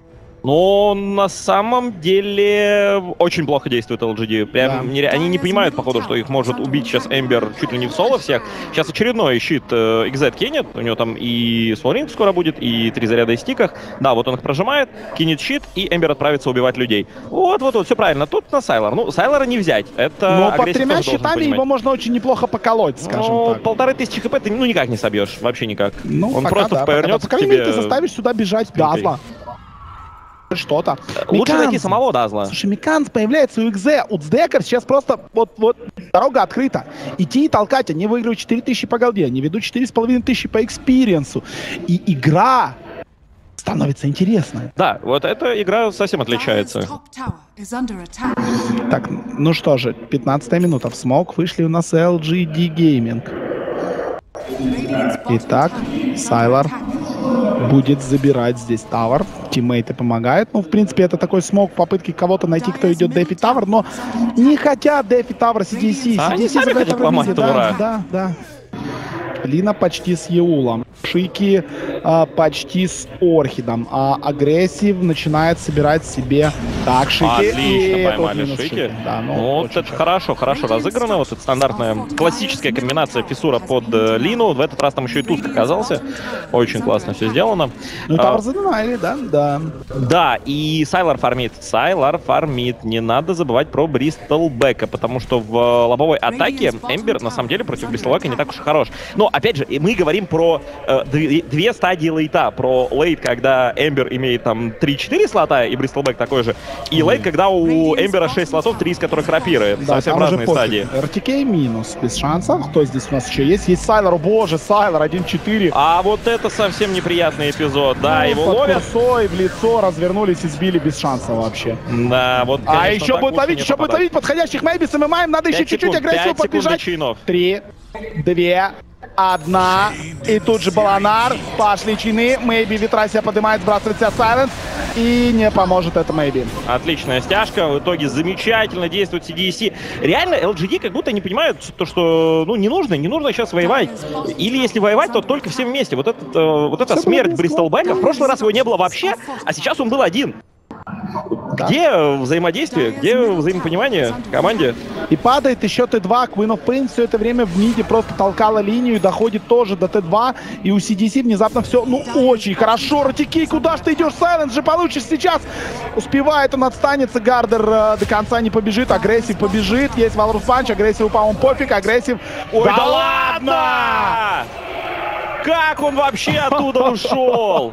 Но на самом деле очень плохо действует эл джи ди. Прям Да. нере- они не понимают, походу, что их может убить сейчас Эмбер чуть ли не в соло всех. Сейчас очередной щит э, икс зет кинет. У него там и Сволринг скоро будет, и три заряда из стиках. Да, вот он их прожимает, кинет щит, и Эмбер отправится убивать людей. Вот-вот-вот, все правильно. Тут на Сайлор. Ну, Сайлора не взять. Это Но под агрессив тремя тоже должен щитами понимать. его можно очень неплохо поколоть, скажем Ну, так. полторы тысячи хп ты ну никак не собьешь. Вообще никак. Ну, он пока просто да, пока да. повернется По к крайней мере, тебе. ты заставишь сюда бежать Дазла. Что-то. Лучше Миканз. найти самого Дазла. Слушай, Миканз появляется у икс зет, у Цдекер сейчас просто вот, вот дорога открыта. Идти и толкать, они выигрывают четыре тысячи по голде, они ведут четыре с половиной тысячи по экспириенсу. И игра становится интересной. Да, вот эта игра совсем отличается. Так, ну что же, пятнадцатая минута. В смок вышли у нас эл джи ди Gaming. Итак, Сайлор будет забирать здесь тавер. Тиммейты помогают. Ну, в принципе, это такой смог попытки кого-то найти, кто идет дефить тавер, но не хотят дефить тавер си ди си. А они си ди си сами забирает хотят тавер ломать везде. тавера. Да, да, да. Лина почти с Еулом. Шики а, почти с Орхидом, а агрессив начинает собирать себе так Шики. Отлично и поймали тут минус Шики. Да, ну, Ну, вот очень это хорошо, хорошо разыграно. Вот эта стандартная классическая комбинация фиссура под э, Лину. В этот раз там еще и Туск оказался. Очень классно все сделано. Ну, там А, разыграли, да? Да. Да, и Сайлар фармит. Сайлар фармит. Не надо забывать про Бристлбека, потому что в э, лобовой атаке Эмбер на самом деле против Бристлбека не так уж и хорош. Но, опять же, и мы говорим про э, две, две стадии лейта. Про лейт, когда Эмбер имеет там три-четыре слота, и Бристлбек такой же. И лейт, когда у Эмбера шесть слотов, три из которых рапиры. Да, Совсем там уже разные пофиг. стадии. эр ти кей минус, без шансов. Кто здесь у нас еще есть? Есть Сайлар, о боже, Сайлар один-четыре. А вот это совсем неприятный эпизод. Да, Ну, его под ловят. курсой в лицо развернулись и сбили без шанса вообще. Да, вот, А конечно, еще так будет лучше ловить, не еще будет попадать. ловить подходящих Мэйби с ММАем. Надо еще Пять чуть-чуть секунд, агрессивно пять секунд до подбежать. чинов. Три, две, одна. И тут же Баланар. Пошли чины. Мэйби ветра себя поднимает, сбрасывает себя Сайленс. И не поможет это Мэйби. Отличная стяжка, в итоге замечательно действует си ди си. Реально, эл джи ди как будто не понимают, то, что ну, не нужно, не нужно сейчас воевать. Или если воевать, то только все вместе. Вот, этот, э, вот эта Всё смерть было Бристлбека, в прошлый раз его не было вообще, а сейчас он был один. Да. Где взаимодействие, где взаимопонимание в команде? И падает еще Т два. Queen of Pain все это время в миде просто толкала линию, доходит тоже до Т два. И у си ди си внезапно все, ну, очень хорошо. Ратикей, куда ж ты идешь? Сайленс же получишь сейчас. Успевает он отстанется. Гардер э, до конца не побежит. Агрессив побежит. Есть Валрус Панч. Агрессиву, по-моему, пофиг. Агрессив. Ой, Да да ладно! Как он вообще оттуда ушел?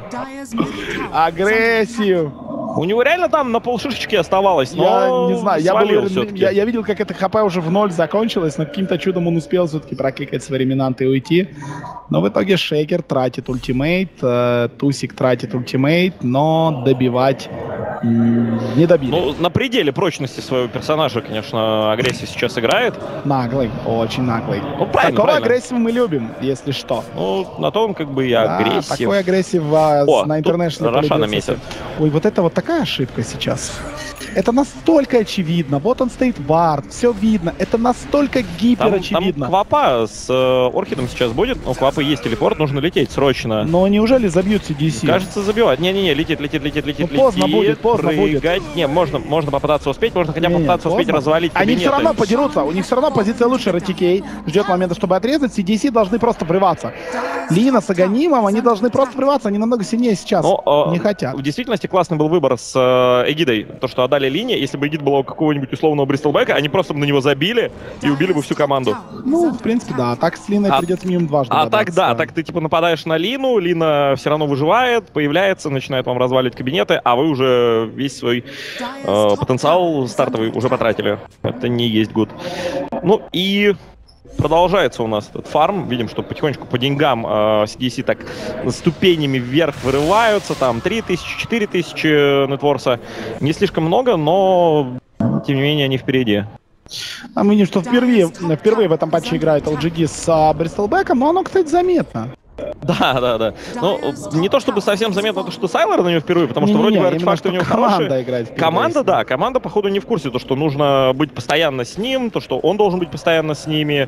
Агрессив. У него реально там на полшишечки оставалось, Я но не знаю, я, был свалил уверен, всё-таки. я, я видел, как это ХП уже в ноль закончилось, но каким-то чудом он успел все-таки прокикать свои реминанты и уйти. Но в итоге Шейкер тратит ультимейт, э, Тусик тратит ультимейт, но добивать м, не добили. Ну, на пределе прочности своего персонажа, конечно, агрессив сейчас играет. Наглый, очень наглый. Ну, правильно, Такого правильно. агрессива мы любим, если что. Ну, на то он как бы и Да, агрессив. такой агрессив а, О, на тут International Рошана полюбился. месяц. Ой, вот это вот такая ошибка сейчас. Это настолько очевидно. Вот он стоит вард, все видно. Это настолько Там, гиперочевидно. там Квапа с э, Орхидом сейчас будет. У Квапы есть телепорт, нужно лететь срочно. Но неужели забьют си ди си? Кажется, забивать. Не-не-не, летит, летит, летит, летит, Ну, поздно летит. будет, поздно будет. прыгать. Не, можно, можно попытаться успеть, можно хотя бы Не, не, попытаться успеть поздно. развалить Они кабинеты. все равно подерутся, у них все равно позиция лучше. Ратикей ждет момента, чтобы отрезать. си ди си должны просто врываться. Лина с Аганимом, они должны просто врываться. Они намного сильнее сейчас. Но, э, не хотят. В действительности классный был выбор с э, Эгидой. То, что отдали линии. Если бы Эгид была у какого-нибудь условного Бристлбека, они просто бы на него забили и убили бы всю команду. Ну, в принципе, да. Так с Линой А- придется минимум дважды. А так, бодаться. да, так ты типа нападаешь на Лину, Лина все равно выживает, появляется, начинает вам разваливать кабинеты, а вы уже весь свой э, потенциал стартовый уже потратили. Это не есть гуд. Ну и продолжается у нас этот фарм. Видим, что потихонечку по деньгам э, си ди си так ступенями вверх вырываются. Там три тысячи, четыре тысячи нетворса. Не слишком много, но тем не менее они впереди. А мы видим, что впервые, впервые в этом патче играет эл джи ди с а, Бристлбеком, но оно, кстати, заметно. Да, да, да. Ну, не то чтобы совсем заметно то, что Сайлор на него впервые, потому что вроде бы Не-не-не, именно артефакты у что него команда хорошие. играет впервые. Команда, да, команда, походу, не в курсе, то, что нужно быть постоянно с ним, то, что он должен быть постоянно с ними.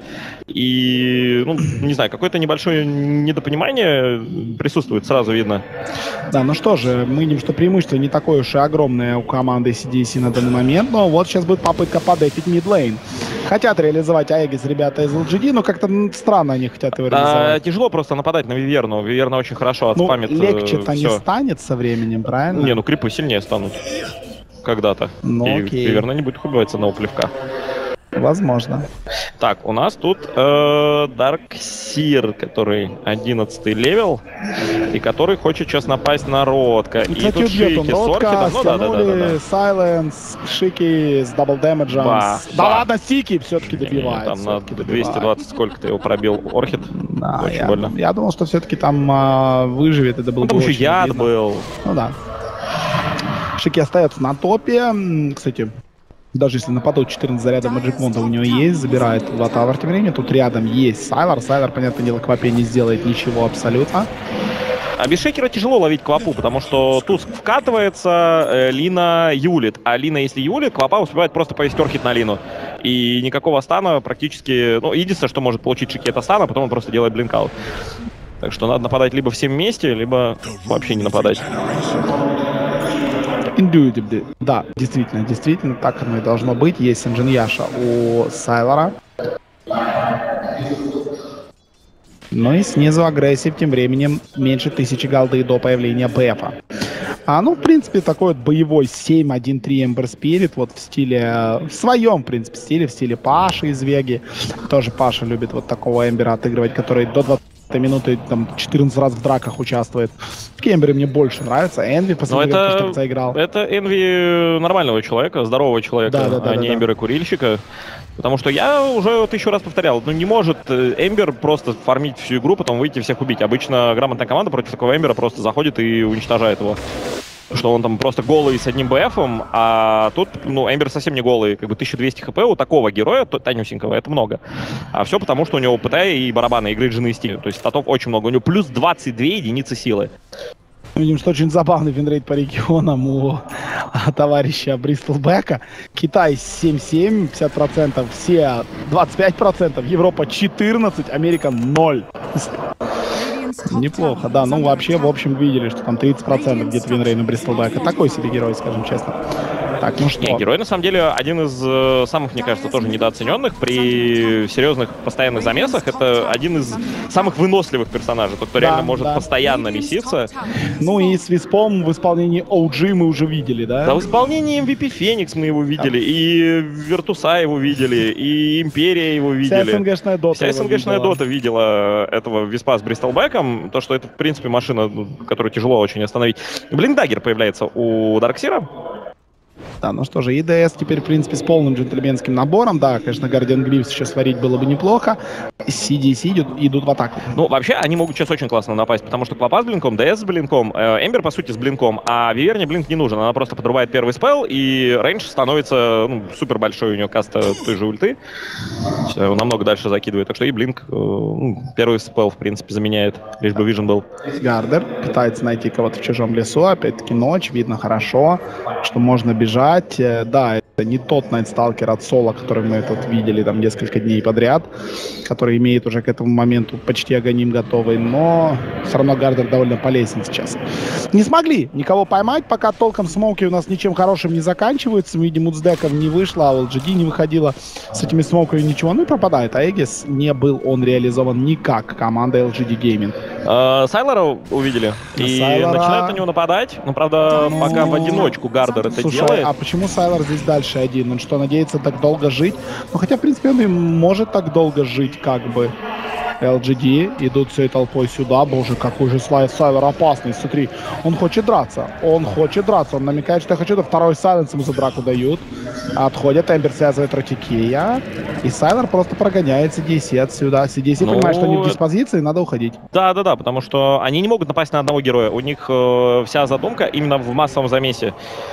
И, ну, не знаю, какое-то небольшое недопонимание присутствует, сразу видно. Да, ну что же, мы видим, что преимущество не такое уж и огромное у команды си ди си на данный момент, но вот сейчас будет попытка подефить мидлейн. Хотят реализовать Аегис ребята из эл джи ди, но как-то м, странно они хотят его А, реализовать. тяжело просто нападать на Виверну. Виверна очень хорошо Ну, отспамит. э, легче-то не всё. станет со временем, правильно? Не, ну крипы сильнее станут. Когда-то. Ну, И окей. Виверна не будет их убивать с одного плевка. Возможно. Так, у нас тут э, Дарксир, который одиннадцатый левел, и который хочет сейчас напасть на Ротка. И, И кстати, тут убьет он Шики с Ротка, Орхидом. Ну да, да, да, да, стянули да. Сайленс, Шики с дабл дэмэджем. Ба, Да ба. ладно, Сики все-таки Не, добивает. Там на всё-таки двести добивает. двадцать сколько-то его пробил Орхид. Да, Очень я, больно. я думал, что все-таки там а, выживет, это было Ну, бы там еще очень яд обидно. был. Ну да. Шики остается на топе. М, Кстати, даже если нападут четырнадцать зарядов Magic Wand у него есть, забирает два тавер тем временем. Тут рядом есть Сайлар. Сайлар, понятное дело, Квапе не сделает ничего абсолютно. А без Шейкера тяжело ловить Квапу, потому что Туск вкатывается, э, Лина юлит. А Лина, если юлит, Квапа успевает просто повесить Орхид на Лину. И никакого стана практически... Ну, единственное, что может получить Шики, это стан, а потом он просто делает блинкаут. Так что надо нападать либо всем вместе, либо вообще не нападать. Indubitably. Да, действительно, действительно, так оно и должно быть. Есть Инженьяша у Сайлора. Ну и снизу агрессив, тем временем меньше тысячи голды до появления БФа. А, ну, в принципе, такой вот боевой семь один три Ember Spirit, вот в стиле, в своем, в принципе, стиле, в стиле Паши из Веги. Тоже Паша любит вот такого Эмбера отыгрывать, который до двадцатой минуты там четырнадцать раз в драках участвует. Такие Эмберы мне больше нравятся. Энви последний раз что заиграл. Это Энви нормального человека, здорового человека, да, да, да, а да, не да. Эмбера курильщика. Потому что я уже тысячу раз повторял, ну не может Эмбер просто фармить всю игру, потом выйти всех убить. Обычно грамотная команда против такого Эмбера просто заходит и уничтожает его. Что он там просто голый с одним БФом, а тут, ну, Эмбер совсем не голый, как бы тысяча двести хп у такого героя, тонюсенького, это много. А все потому, что у него ПТ и барабаны, игры джины и стиль. То есть статов очень много. У него плюс двадцать две единицы силы. Видим, что очень забавный винрейт по регионам у товарища Бристлбека. Китай семь семь, пятьдесят процентов, все двадцать пять процентов, Европа четырнадцать, Америка ноль. Неплохо, да. Ну, вообще, в общем, видели, что там тридцать процентов где-то винрейт у Бристлбека. Такой себе герой, скажем честно. Так, ну что? Не, герой, на самом деле, один из э, самых, мне кажется, тоже недооцененных при серьезных постоянных замесах. Это один из самых выносливых персонажей, тот, кто Да, реально может да. постоянно меситься. Ну и с Виспом в исполнении о джи мы уже видели, да? Да, в исполнении эм ви пи Феникс мы его видели, и Виртуса его видели, и Империя его Вся видели. СНГшная дота Вся его СНГшная видела. дота видела этого Виспа с Бристлбеком. То, что это, в принципе, машина, ну, которую тяжело очень остановить. Блиндаггер появляется у Дарксира. Да, ну что же, ИДС теперь, в принципе, с полным джентльменским набором. Да, конечно, Guardian Грифс сейчас сварить было бы неплохо. си ди си идут, идут в атаку. Ну, вообще, они могут сейчас очень классно напасть, потому что Клопа с блинком, ДС с блинком, э, Эмбер, по сути, с блинком, а Виверне блинк не нужен. Она просто подрубает первый спелл, и рейндж становится, ну, супер большой у нее каста той же ульты. Всё, намного дальше закидывает, так что и блинк, э, ну, первый спелл, в принципе, заменяет, лишь бы вижен был. Гардер пытается найти кого-то в чужом лесу. Опять-таки ночь, видно хорошо, что можно бежать. Э, Да, это не тот Найтсталкер от Соло, который мы тут видели там несколько дней подряд, который имеет уже к этому моменту почти агоним готовый, но все равно Гардер довольно полезен сейчас. Не смогли никого поймать, пока толком смоуки у нас ничем хорошим не заканчиваются. Мы видим, Уцдеков не вышло, а эл джи ди не выходила с этими смоуками ничего, ну и пропадает. А Эгис не был он реализован никак команда эл джи ди Gaming. Э, Сайлора увидели, и Сайлора- начинают на него нападать, но, правда, Ну, пока в одиночку Гардер это Слушай, делает. а почему Сайлор здесь дальше один? Он что, надеется так долго жить? Ну, хотя, в принципе, он и может так долго жить, как бы. эл джи ди идут всей толпой сюда. Боже, какой же Слай- Сайлор опасный, смотри. Он хочет драться. Он хочет драться. Он намекает, что я хочу. Да второй сайленс ему за драку дают. Отходят. Эмбер связывает Ротикея. И Сайлор просто прогоняет си ди си отсюда. си ди си Ну, понимает, что они в диспозиции, надо уходить. Да-да-да, потому что они не могут напасть на одного героя. У них э, вся задумка именно в массовом замесе.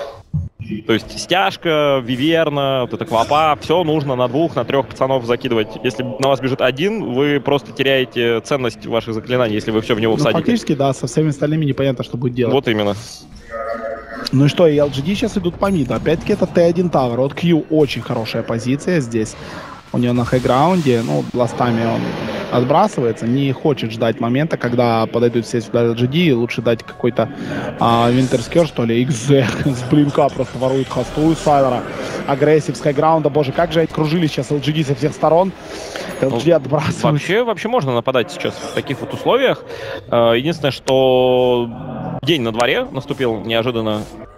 То есть стяжка, виверна, вот эта квапа, все нужно на двух, на трех пацанов закидывать. Если на вас бежит один, вы просто теряете ценность ваших заклинаний, если вы все в него Ну, всадите. фактически, да, со всеми остальными непонятно, что будет делать. Вот именно. Ну и что, и эл джи ди сейчас идут по миду. Опять-таки это тэ один Tower. От Q очень хорошая позиция здесь. У него на хайграунде, ну, бластами он отбрасывается, не хочет ждать момента, когда подойдут все сюда эл джи ди, и лучше дать какой-то а, Винтерскер, что ли, икс зет с блинка просто ворует хосту у Сайлора. Агрессив с хайграунда, боже, как же они кружились сейчас эл джи ди со всех сторон. эл джи ди отбрасывают. Вообще, вообще можно нападать сейчас в таких вот условиях. Э, Единственное, что день на дворе наступил неожиданно.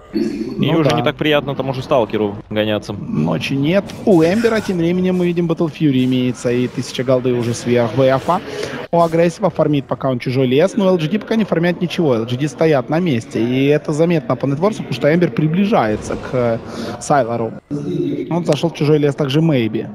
И Ну уже да. не так приятно тому же сталкеру гоняться. Ночи нет. У Эмбера тем временем мы видим Battle Fury имеется и тысяча голды уже сверх БФа. У Агрессива фармит пока он чужой лес, но эл джи ди пока не фармят ничего. эл джи ди стоят на месте. И это заметно по нетворсу, потому что Эмбер приближается к э, Сайлору. Он зашел в чужой лес также Мэйби.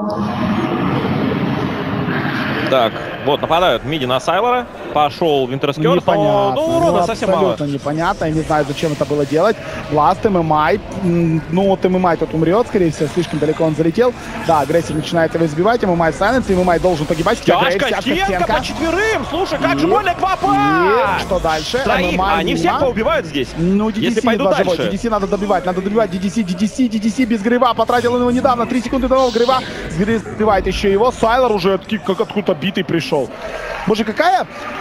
Так, вот, нападают в миди на Сайлора. Пошел Винтерскер, Непонятно. но урона Ну, совсем мало. абсолютно непонятно. Я не знаю, зачем это было делать. Бласт, ММА. М, Ну, вот ММА тут умрет, скорее всего. Слишком далеко он залетел. Да, Агрессив начинает его избивать. ММА в сайленс. ММА должен погибать. Тяжка, стенка по четверым! Слушай, как же И- больно Квапа! И что дальше? Троих, ММА они мимо. всех поубивают здесь. Ну, ди ди Если си пойду едва живой. дальше. ди ди си надо добивать, надо добивать ди ди си, ди ди си, ди ди си без грива. Потратил он его недавно, три секунды до нового грива. Сбивает еще его. Сайлор уже таки как откуда битый пришел. Боже, какая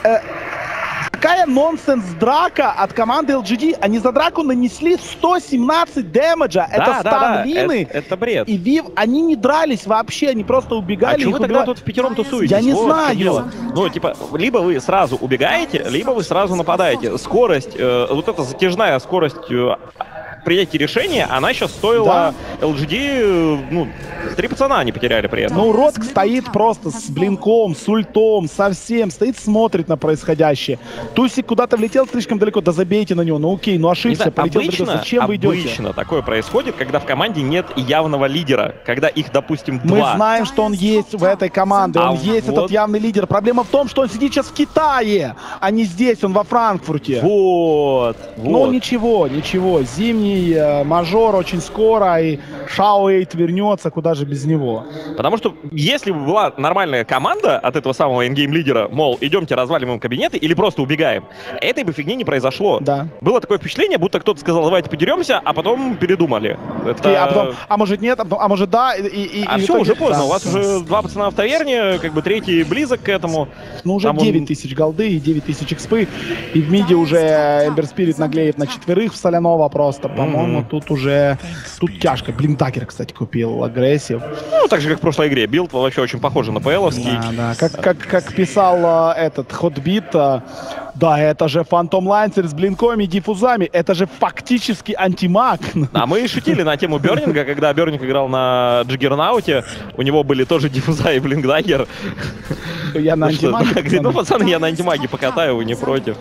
Э, Какая нонсенс-драка от команды эл джи ди. Они за драку нанесли сто семнадцать дэмэджа. Да, это да, стан да, Лины. Это, это бред. И Вив, они не дрались вообще, они просто убегали. А чего их вы тогда убивали. тут в пятером тусуетесь? Я не Вот в знаю. чем дело. Ну, типа, либо вы сразу убегаете, либо вы сразу нападаете. Скорость, э, вот эта затяжная скорость э, принятия решения, она сейчас стоила эл джи ди, э, ну, три пацана они потеряли при этом. Ну, Ротк стоит просто с блинком, с ультом, совсем, стоит, смотрит на происходящее. Тусик куда-то влетел слишком далеко, да забейте на него, ну окей, ну Не ошибся, знаю, полетел обычно, далеко, зачем вы идете? обычно такое происходит, когда в команде нет явного лидера, когда их, допустим, Мы два. знаем, что он есть в этой команде, А он есть вот- этот явный лидер. Проблема в том, что он сидит сейчас в Китае, а не здесь, он во Франкфурте. Вот, Ну вот. ничего, ничего, зимний э, мажор очень скоро, и Шао Эйт вернется, куда же без него. Потому что если бы была нормальная команда от этого самого эндгейм-лидера, мол, идемте разваливаем кабинеты или просто убегаем, этой бы фигни не произошло. Да. Было такое впечатление, будто кто-то сказал, давайте подеремся, а потом передумали. Это... И, а, потом, а может нет, а, потом, а может да, и, и, А и в все, итоге- уже поздно, да. у вас уже два пацана в таверне, как бы третий близок к этому. Ну, уже Там он- девять тысяч голды и девять тысяч экспы. И в миде уже Эмбер Спирит наглеет на четверых в Соляного просто. По-моему, Мгм. тут уже... Тут тяжко. Блин, Дагер, кстати, купил. Агрессив. Ну, так же, как в прошлой игре. Билд вообще очень похож на ПЛовский. Да, да. Как, как, как писал а, этот Хотбит, а, да, это же Фантом Лансер с блинками и диффузами. Это же фактически антимаг. А мы шутили на тему Бёрнинга, когда Бёрнинг играл на Джиггернауте, у него были тоже диффуза и блинкдаггер. Я на Ну что, антимаге. да, говорит, ну, пацаны, я на антимаге покатаю, вы не против.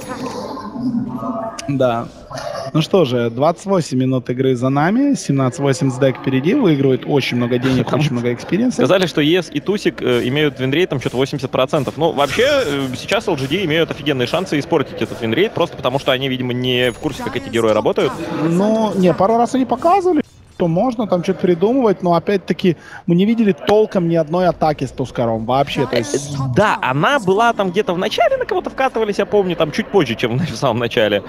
Да. Ну что же, двадцать восемь минут игры за нами, семнадцать восемь сдэк впереди, выигрывает очень много денег, Там очень много экспириенса. Сказали, что ЕС и Тусик э, имеют винрейт там что-то восемьдесят процентов. Ну, вообще, э, сейчас эл джи ди имеют офигенные шансы испортить этот винрейт, просто потому что они, видимо, не в курсе, как эти герои работают. Ну, не, пару раз они показывали, что можно там что-то придумывать, но опять-таки мы не видели толком ни одной атаки с Тускаром вообще. То есть... Да, она была там где-то в начале, на кого-то вкатывались, я помню, там чуть позже, чем в самом начале.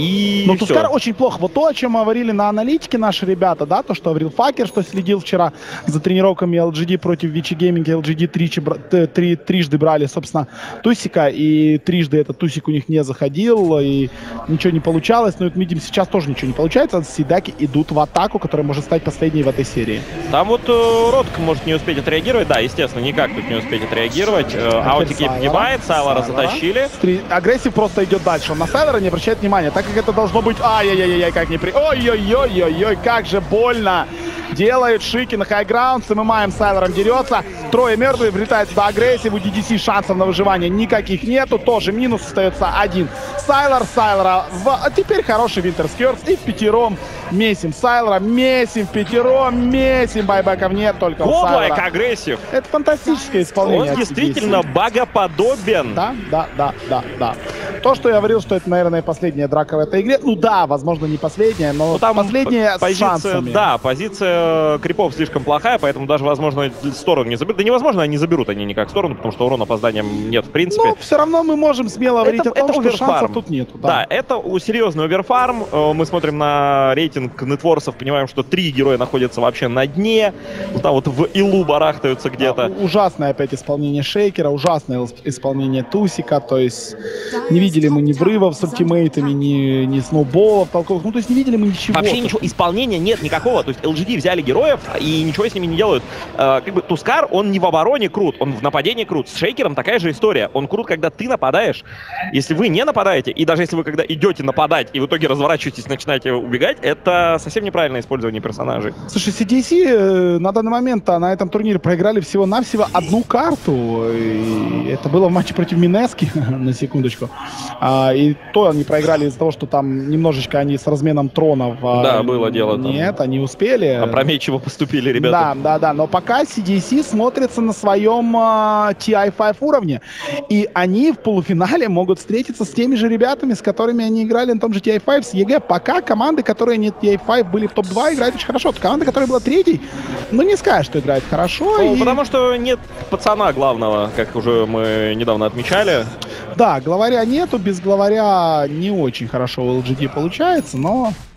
И Но всё. Тускар очень плохо. Вот то, о чем говорили на аналитике наши ребята, да, то, что говорил Факер, что следил вчера за тренировками эл джи ди против Вичи Гейминг, эл джи ди тричи, бра- т- три, трижды брали, собственно, Тусика, и трижды этот Тусик у них не заходил, и ничего не получалось. Но вот видим, сейчас тоже ничего не получается. Сидаки идут в атаку, которая может стать последней в этой серии. Там вот э, Ротк может не успеть отреагировать, да, естественно, никак тут не успеть отреагировать. Э, Аутики Сайлора. погибает, Сайлора Сайлора. затащили. Стри- Агрессив просто идет дальше. Он на Сайлора не обращает внимания, так как это должно быть... Ай-яй-яй-яй, как не при... Ой-ой-ой-ой-ой, как же больно. Делает Шики на хайграунд, СММаем с Сайлором дерется. Трое мертвые, влетает сюда агрессив, у ди ди си шансов на выживание никаких нету. Тоже минус, остается один. Сайлор, Сайлора. В... А теперь хороший Винтерскёрс. И в пятером месим Сайлора, месим в пятером, месим. Байбеков нет, только у Годлайк Сайлора. агрессив. Это фантастическое исполнение. Он от действительно си ди си. богоподобен. Да, да, да, да, да. То, что я говорил, что это, наверное, последняя драка в этой игре. Ну да, возможно, не последняя, но Ну, там последняя п- с шансами. Да, позиция крипов слишком плохая, поэтому даже, возможно, сторону не заберут. Да невозможно, они не заберут они никак сторону, потому что урона опозданием нет в принципе. Но все равно мы можем смело говорить Это- о том, это что оверфарм. шансов тут нету. Да, Да. это у- серьезный оверфарм. Э, Мы смотрим на рейтинг нетворсов, понимаем, что три героя находятся вообще на дне. Вот там вот в илу барахтаются где-то. Да, ужасное опять исполнение Шейкера, ужасное ис- исполнение Тусика, то есть не видели мы ни врывов с ультимейтами, ни, ни сноуболов толковых, ну то есть не видели мы ничего. Вообще ничего, исполнения нет никакого. То есть эл джи ди взяли героев и ничего с ними не делают. Э, как бы Тускар, он не в обороне крут, он в нападении крут. С Шейкером такая же история. Он крут, когда ты нападаешь. Если вы не нападаете, и даже если вы когда идете нападать и в итоге разворачиваетесь, начинаете убегать, это совсем неправильное использование персонажей. Слушай, си ди си э, на данный момент а, на этом турнире проиграли всего-навсего одну карту. И это было в матче против Минески, на секундочку. А, и то они проиграли из-за того, что там немножечко они с разменом тронов... а, Да, было дело там. Нет, они успели. Опрометчиво поступили ребята. Да, да, да. Но пока си ди си смотрится на своем а, ти ай пять уровне. И они в полуфинале могут встретиться с теми же ребятами, с которыми они играли на том же ти ай пять, с ЕГЭ. Пока команды, которые не ти ай пять, были в топ два, играют очень хорошо. Команда, которая была третьей, ну не скажешь, что играет хорошо. Ну, и- потому что нет пацана главного, как уже мы недавно отмечали. Да, главаря нету, без главаря не очень хорошо у эл джи ди получается, но...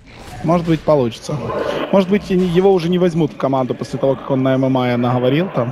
Может быть, получится. Может быть, его уже не возьмут в команду после того, как он на ММА наговорил там.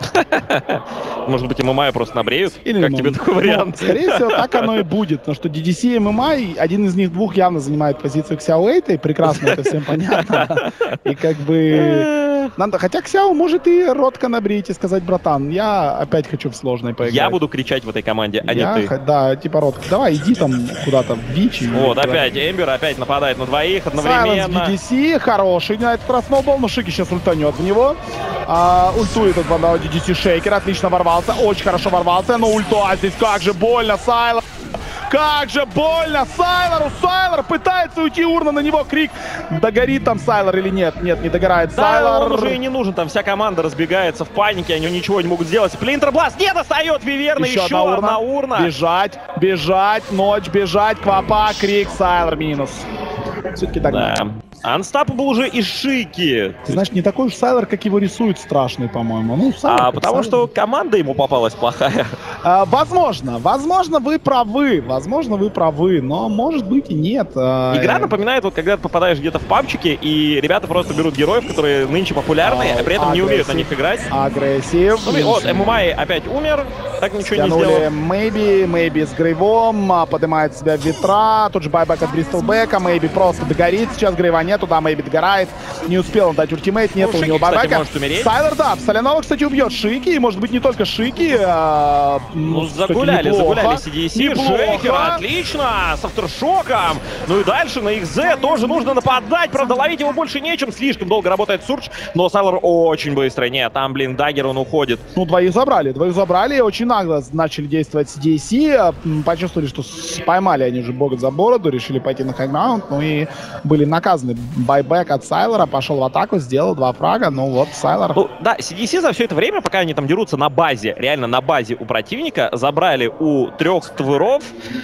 Может быть, ММА просто набреют? Или как ну, тебе такой вариант? Ну, скорее всего, так оно и будет. Потому что ди ди си и ММА, один из них двух явно занимает позицию Ксяо Уэйта, и прекрасно это всем понятно. И как бы... Надо, хотя Ксяо может и ротко набрить и сказать: братан, я опять хочу в сложной поиграть. Я буду кричать в этой команде, а я, не ты. Да, типа ротко. Давай, иди там куда-то в Вичи. Вот, опять Эмбер опять нападает на двоих одновременно. Сайленс ди ди си, хороший. На этот раз сноубол, но Шики сейчас ультанет в него. А, ультует от одного ди ди си Шейкер, отлично ворвался, очень хорошо ворвался, но ульту, а здесь как же больно, Сайлор. Как же больно Сайлору! Сайлор пытается уйти, урна на него, крик. Догорит там Сайлор или нет? Нет, не догорает. Да, Сайлор... он уже и не нужен, там вся команда разбегается в панике, они ничего не могут сделать. Сплинтербласт не достает Виверна, еще, еще одна, одна урна. урна. Бежать, бежать, ночь, бежать, Квапа, крик, Сайлор минус. Все-таки так. Да. Unstoppable уже и Шики. Ты знаешь, не такой уж Сайлор, как его рисуют, страшный, по-моему. Ну, Сайлор, а потому Сайлор. что команда ему попалась плохая. А, возможно, возможно, вы правы, возможно, вы правы, но может быть и нет. А, Игра напоминает, вот когда ты попадаешь где-то в пабчике, и ребята просто берут героев, которые нынче популярны, а, а при этом агрессив. не умеют на них играть. Агрессив. Ну, вот, ММА опять умер, так ничего Стянули не сделал. Мэйби, Мэйби с Грейвом, поднимает себя ветра, тут же байбэк от Бристлбека, Мэйби просто догорит, сейчас Грейва нету, да, Мэйби догорает, не успел он дать ультимейт, нет ну, у Шики, него байбэка. Сайлор, да, Соленова, кстати, убьет Шики, и может быть не только Шики. А, ну, кстати, загуляли, неплохо. загуляли си ди си, Джейкер, отлично, с авторшоком. Ну и дальше на икс зет тоже нужно нападать, правда, ловить его больше нечем, слишком долго работает Сурдж, но Сайлор очень быстрый, нет, там, блин, даггер, он уходит. Ну, двоих забрали, двоих забрали, очень нагло начали действовать си ди си, почувствовали, что поймали они уже бога за бороду, решили пойти на хайграунд, ну и были наказаны. Байбэк от Сайлора, пошел в атаку, сделал два фрага, ну вот Сайлор. Ну, да, си ди си за все это время, пока они там дерутся на базе, реально на базе у противника, забрали у трех творов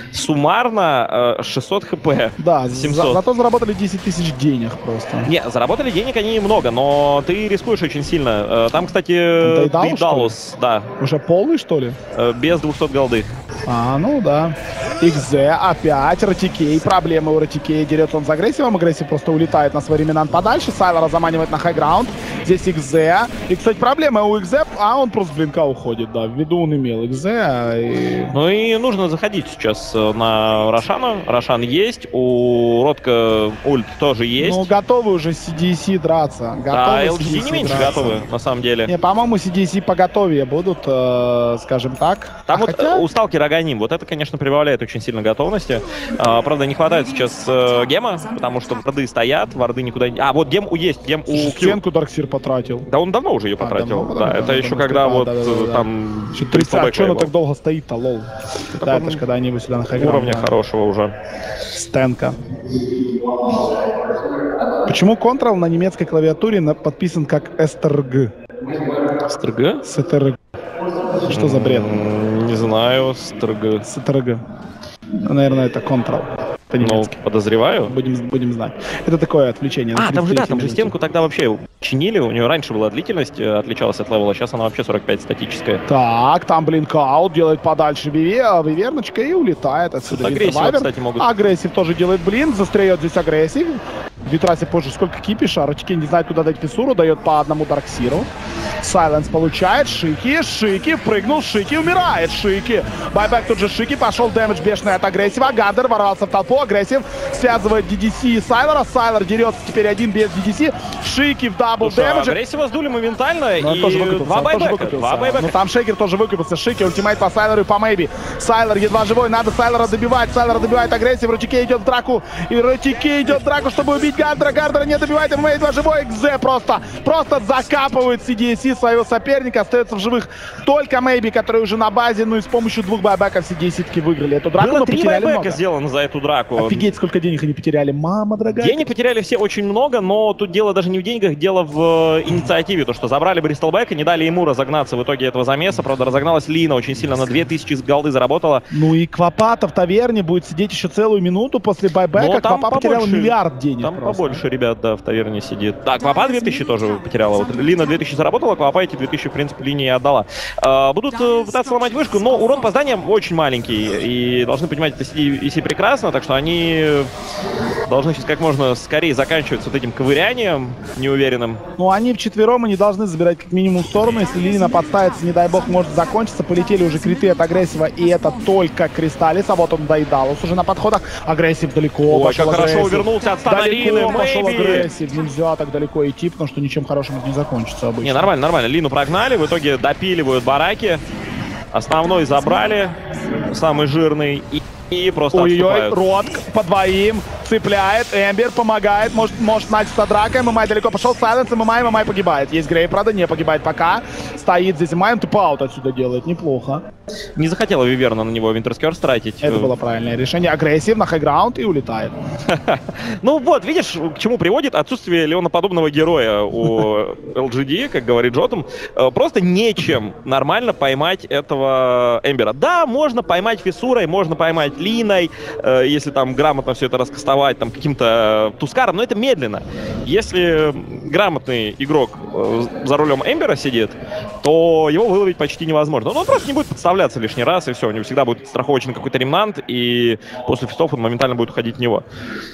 суммарно э, шестьсот хп. Да, семьсот. За, зато заработали десять тысяч денег просто. Не, заработали денег они немного, но ты рискуешь очень сильно. Э, там, кстати, Дейдалус, да. Уже полный, что ли? Э, без двухсот голды. А, ну да. икс зет опять, Ратикей, проблемы у Ратикея, дерется он с агрессивом, агрессив просто улетает на свой реминант подальше, Сайлора заманивает на хайграунд, здесь икс зет, и, кстати, проблема у икс зет, а он просто с блинка уходит, да, в виду он имел икс зет. И... Ну и нужно заходить сейчас на Рошана, Рошан есть, у Ротка ульт тоже есть. Ну, готовы уже си ди си драться. Готовы а эл джи ди не меньше драться. Готовы, на самом деле. Не, по-моему, си ди си поготовее будут, э, скажем так. Там а вот хотя... у Сталкера Аганим, вот это, конечно, прибавляет очень сильно готовности. А, правда, не хватает сейчас э, гема, потому что варды стоят, варды никуда не... А, вот гем у есть, гем у Q. Стенку Дарксир потратил. Да он давно уже ее потратил. А, давно, да, давно, это давно, еще когда вот да, да, да, там... тридцать, а что она так долго стоит-то, лол? Так да, он... это ж когда они его сюда на хайграунд. Уровня да. хорошего уже. Стенка. Почему Ctrl на немецкой клавиатуре подписан как эс тэ эр джи? эс тэ эр джи? эс тэ эр джи. Что за бред? Не знаю, эс тэ эр джи. эс тэ эр джи. Наверное, это Ctrl. Ну, подозреваю. Будем, будем знать. Это такое отвлечение. А, там же, да, там же стенку тогда вообще чинили. У нее раньше была длительность, отличалась от левела, сейчас она вообще сорок пять статическая. Так, там блинкаут, делает подальше Виве, Виверночка и улетает отсюда. Агрессив, кстати, могут. Агрессив тоже делает блин, застряет здесь агрессив. В Витрасе позже сколько кипиша, Ротики не знает, куда дать фиссуру, дает по одному Дарксиру. Сайленс получает, Шики, Шики, прыгнул, Шики, умирает, Шики. Байбэк тут же Шики, пошел дэмэдж бешеный от агрессива, Гардер ворвался в толпу, агрессив, связывает ди ди си и Сайлора, Сайлор дерется теперь один без ди ди си, Шики в дабл дэмэдже. Агрессива сдули моментально, но и два байбэка, два байбэка. Ну там Шейкер тоже выкупился, Шики, ультимейт по Сайлору и по Мэйби. Сайлор едва живой, надо Сайлора добивать, Сайлора добивает агрессив, Ротике идет в драку, и Ротике идет в драку, чтобы убить Гардера, Гардера не добивает, Мэйби едва живой, икс зет просто, просто закапывает си ди си своего соперника, остается в живых только Мэйби, который уже на базе, ну и с помощью двух байбэков си ди си-таки выиграли эту драку. Было три байбэка сделано за эту драку. Офигеть, сколько денег они потеряли, мама дорогая. Денег потеряли все очень много, но тут дело даже не в деньгах, дело в инициативе, то что забрали Бристлбека, не дали ему разогнаться в итоге этого замеса, правда разогналась Лина очень сильно, на две тысячи голды заработала. Ну и Квапата в таверне будет сидеть еще целую минуту после байбэка, Квапа потерял миллиард денег. Там просто. побольше ребят, да, в таверне сидит. Так, Квапа две тысячи тоже потеряла, вот Лина две тысячи заработала, Квапа эти две тысячи в принципе линии отдала. А, будут uh, пытаться сломать вышку, но урон по зданиям очень маленький, и должны понимать это си ди си прекрасно, так что они должны сейчас как можно скорее заканчивать с вот этим ковырянием неуверенным. Ну, они вчетвером, они должны забирать как минимум в сторону. Если Лина подставится, не дай бог, может закончиться. Полетели уже криты от Агрессива, и это только Кристаллис. А вот он Дейдалус уже на подходах. Агрессив далеко. Ой, пошел как хорошо Агрессив. увернулся от стана Далеко Лины. пошел Maybe. Агрессив. Нельзя так далеко идти, потому что ничем хорошим это не закончится обычно. Не, нормально, нормально. Лину прогнали, в итоге допиливают бараки. Основной забрали, самый жирный, и, и просто Ой-ой-ой, отступают. Ротк по двоим цепляет, Эмбер помогает, может, может начаться драка, ММА далеко пошел, Сайленс, ММА, ММА погибает. Есть Грей, правда, не погибает пока. Стоит здесь ММА, тып-аут отсюда делает, неплохо. Не захотела Виверна на него Винтерскерс тратить. Это было правильное решение. Агрессив на хайграунд и улетает. Ну вот, видишь, к чему приводит отсутствие Леоноподобного героя у эл джи ди, как говорит Джотом. Просто нечем нормально поймать этого Эмбера. Да, можно поймать Фиссурой, можно поймать Линой, если там грамотно все это раскастовать, там каким-то Тускаром, но это медленно. Если грамотный игрок за рулем Эмбера сидит, то его выловить почти невозможно. Но он просто не будет подставляться лишний раз, и все, у него всегда будет страховочный какой-то ремнант, и после фистов он моментально будет уходить в него.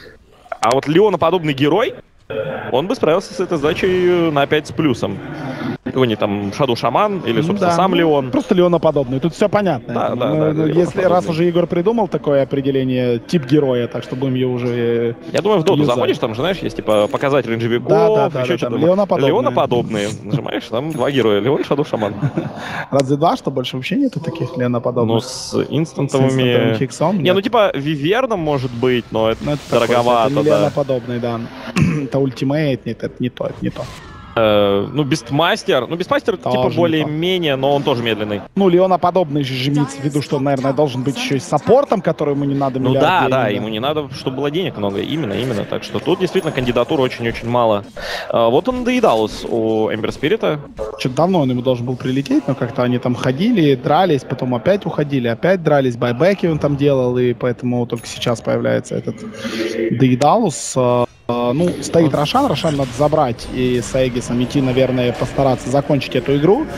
А вот Леоноподобный герой, он бы справился с этой задачей на пять с плюсом. Какой-нибудь там Шаду Шаман или, собственно, Да, сам ну, Леон. Просто Леоноподобный. Тут все понятно. Да, да, Ну, да, ну, да, если раз Леоноподобный. уже Егор придумал такое определение, тип героя, так что будем ее уже... Я думаю, в доту юзать. заходишь, там же, знаешь, есть типа показатель рейнджевиков, Да, да, да, еще да, что-то. там Леоноподобные. Леоноподобные. Нажимаешь, там два героя. Леон, Шаду Шаман. Разве два, что больше вообще нету таких Леоноподобных? Ну, с инстантовым инстантовыми... хиксом, Не, нет? ну типа Виверном может быть, но это Ну, это такой, дороговато, это не да. Леоноподобный, да. Это ультимейт, нет, это не то, это не то. Э, ну, Бестмастер. Ну, Бестмастер Тоже типа не более-менее, но он тоже медленный. Ну, Леоноподобный же имеется в виду, что он, наверное, должен быть еще и саппортом, который ему не надо Ну миллиард да, денег, да, ему не надо, чтобы было денег много. Именно, именно. Так что тут действительно кандидатур очень-очень мало. А, вот он доедалус у Эмбер Спирита. Что-то давно он ему должен был прилететь, но как-то они там ходили, дрались, потом опять уходили, опять дрались, байбеки он там делал, и поэтому только сейчас появляется этот Дейдалус. А, Ну, стоит Рошан, Рошан надо забрать и с Аегисом идти, наверное, постараться закончить эту игру.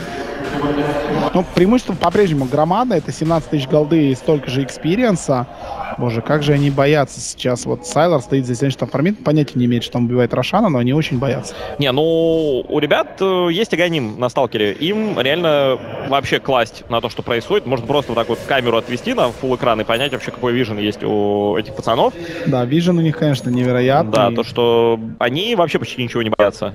Ну, преимущество по-прежнему громадное, это семнадцать тысяч голды и столько же экспириенса. Боже, как же они боятся сейчас. Вот Сайлор стоит здесь, конечно, там фармит, понятия не имеет, что он убивает Рошана, но они очень боятся. Не, ну, у ребят э, есть Аганим на сталкере. Им реально вообще класть на то, что происходит. Можно просто вот так вот камеру отвести на фулл экран и понять вообще, какой вижен есть у этих пацанов. Да, вижен у них, конечно, невероятный. Да, то, что они вообще почти ничего не боятся.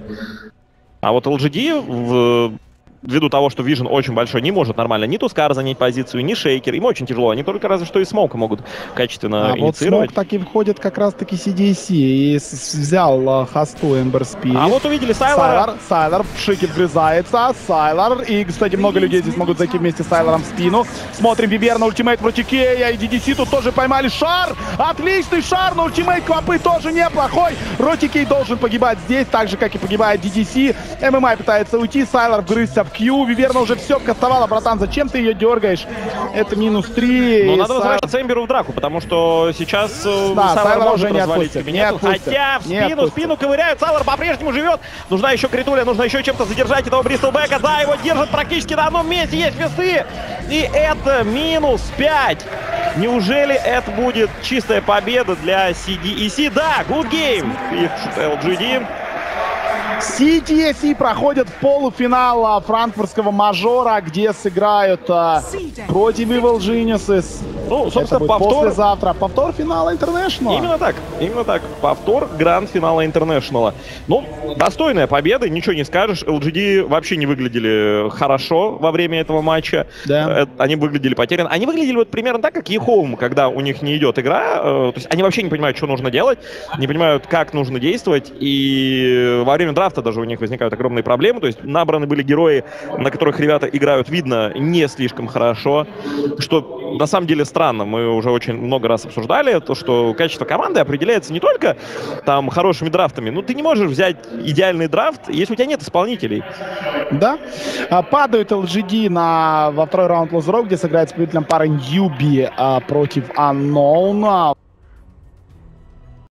А вот эл джи ди в... ввиду того, что Vision очень большой, не может нормально ни Тускар занять позицию, ни Шейкер. Им очень тяжело. Они только разве что и Смоука могут качественно А вот инициировать. Смок таки входит как раз-таки си ди си и с- взял а, хосту Эмбер Spirit. А вот увидели Сайлора. Сайлор, Сайлор в шике вгрызается, Сайлор, и, кстати, много людей здесь могут зайти вместе с Сайлором в спину. Смотрим, Вибер на ультимейт против Кея, и ди ди си тут тоже поймали шар, отличный шар, но ультимейт Квапы тоже неплохой. Роти Кей должен погибать здесь, так же, как и погибает ди ди си. ММА пытается уйти, Сайлор вгрызся в Q, Виверна уже все кастовала, братан, зачем ты ее дергаешь? Это минус три. Но и надо Сайлор- возвращаться Эмберу в драку, потому что сейчас э, Да, Сайлор Сайлора может уже не развалить отпустят, кабинет. не отпустят, Хотя в не спину, в отпустят. спину ковыряют. Сайлор по-прежнему живет. Нужна еще критуля, нужно еще чем-то задержать этого Бристлбека. Да, его держат практически на одном месте. Есть весы. И это минус пять. Неужели это будет чистая победа для си ди и си? Да, good game, пишет эл джи ди. си ти эс и проходят в полуфинал а, франкфуртского мажора, где сыграют а, против Evil Geniuses. Ну, Это собственно, будет повтор. послезавтра. Повтор финала International. Именно так, именно так. Повтор гранд-финала Интернешнала. Ну, достойная победа, ничего не скажешь. эл джи ди вообще не выглядели хорошо во время этого матча. Да. Э, Они выглядели потерян. Они выглядели вот примерно так, как E-Home, когда у них не идет игра. Э, То есть они вообще не понимают, что нужно делать, не понимают, как нужно действовать. И во время драфта даже у них возникают огромные проблемы. То есть набраны были герои, на которых ребята играют, видно, не слишком хорошо. Что на самом деле странно. Мы уже очень много раз обсуждали то, что качество команды определяется не только там хорошими драфтами. Ну, ты не можешь взять идеальный драфт, если у тебя нет исполнителей. Да. А, Падают эл джи ди на, во второй раунд Лозеров, где сыграет с победителем пары Ньюби а, против Unknown. А,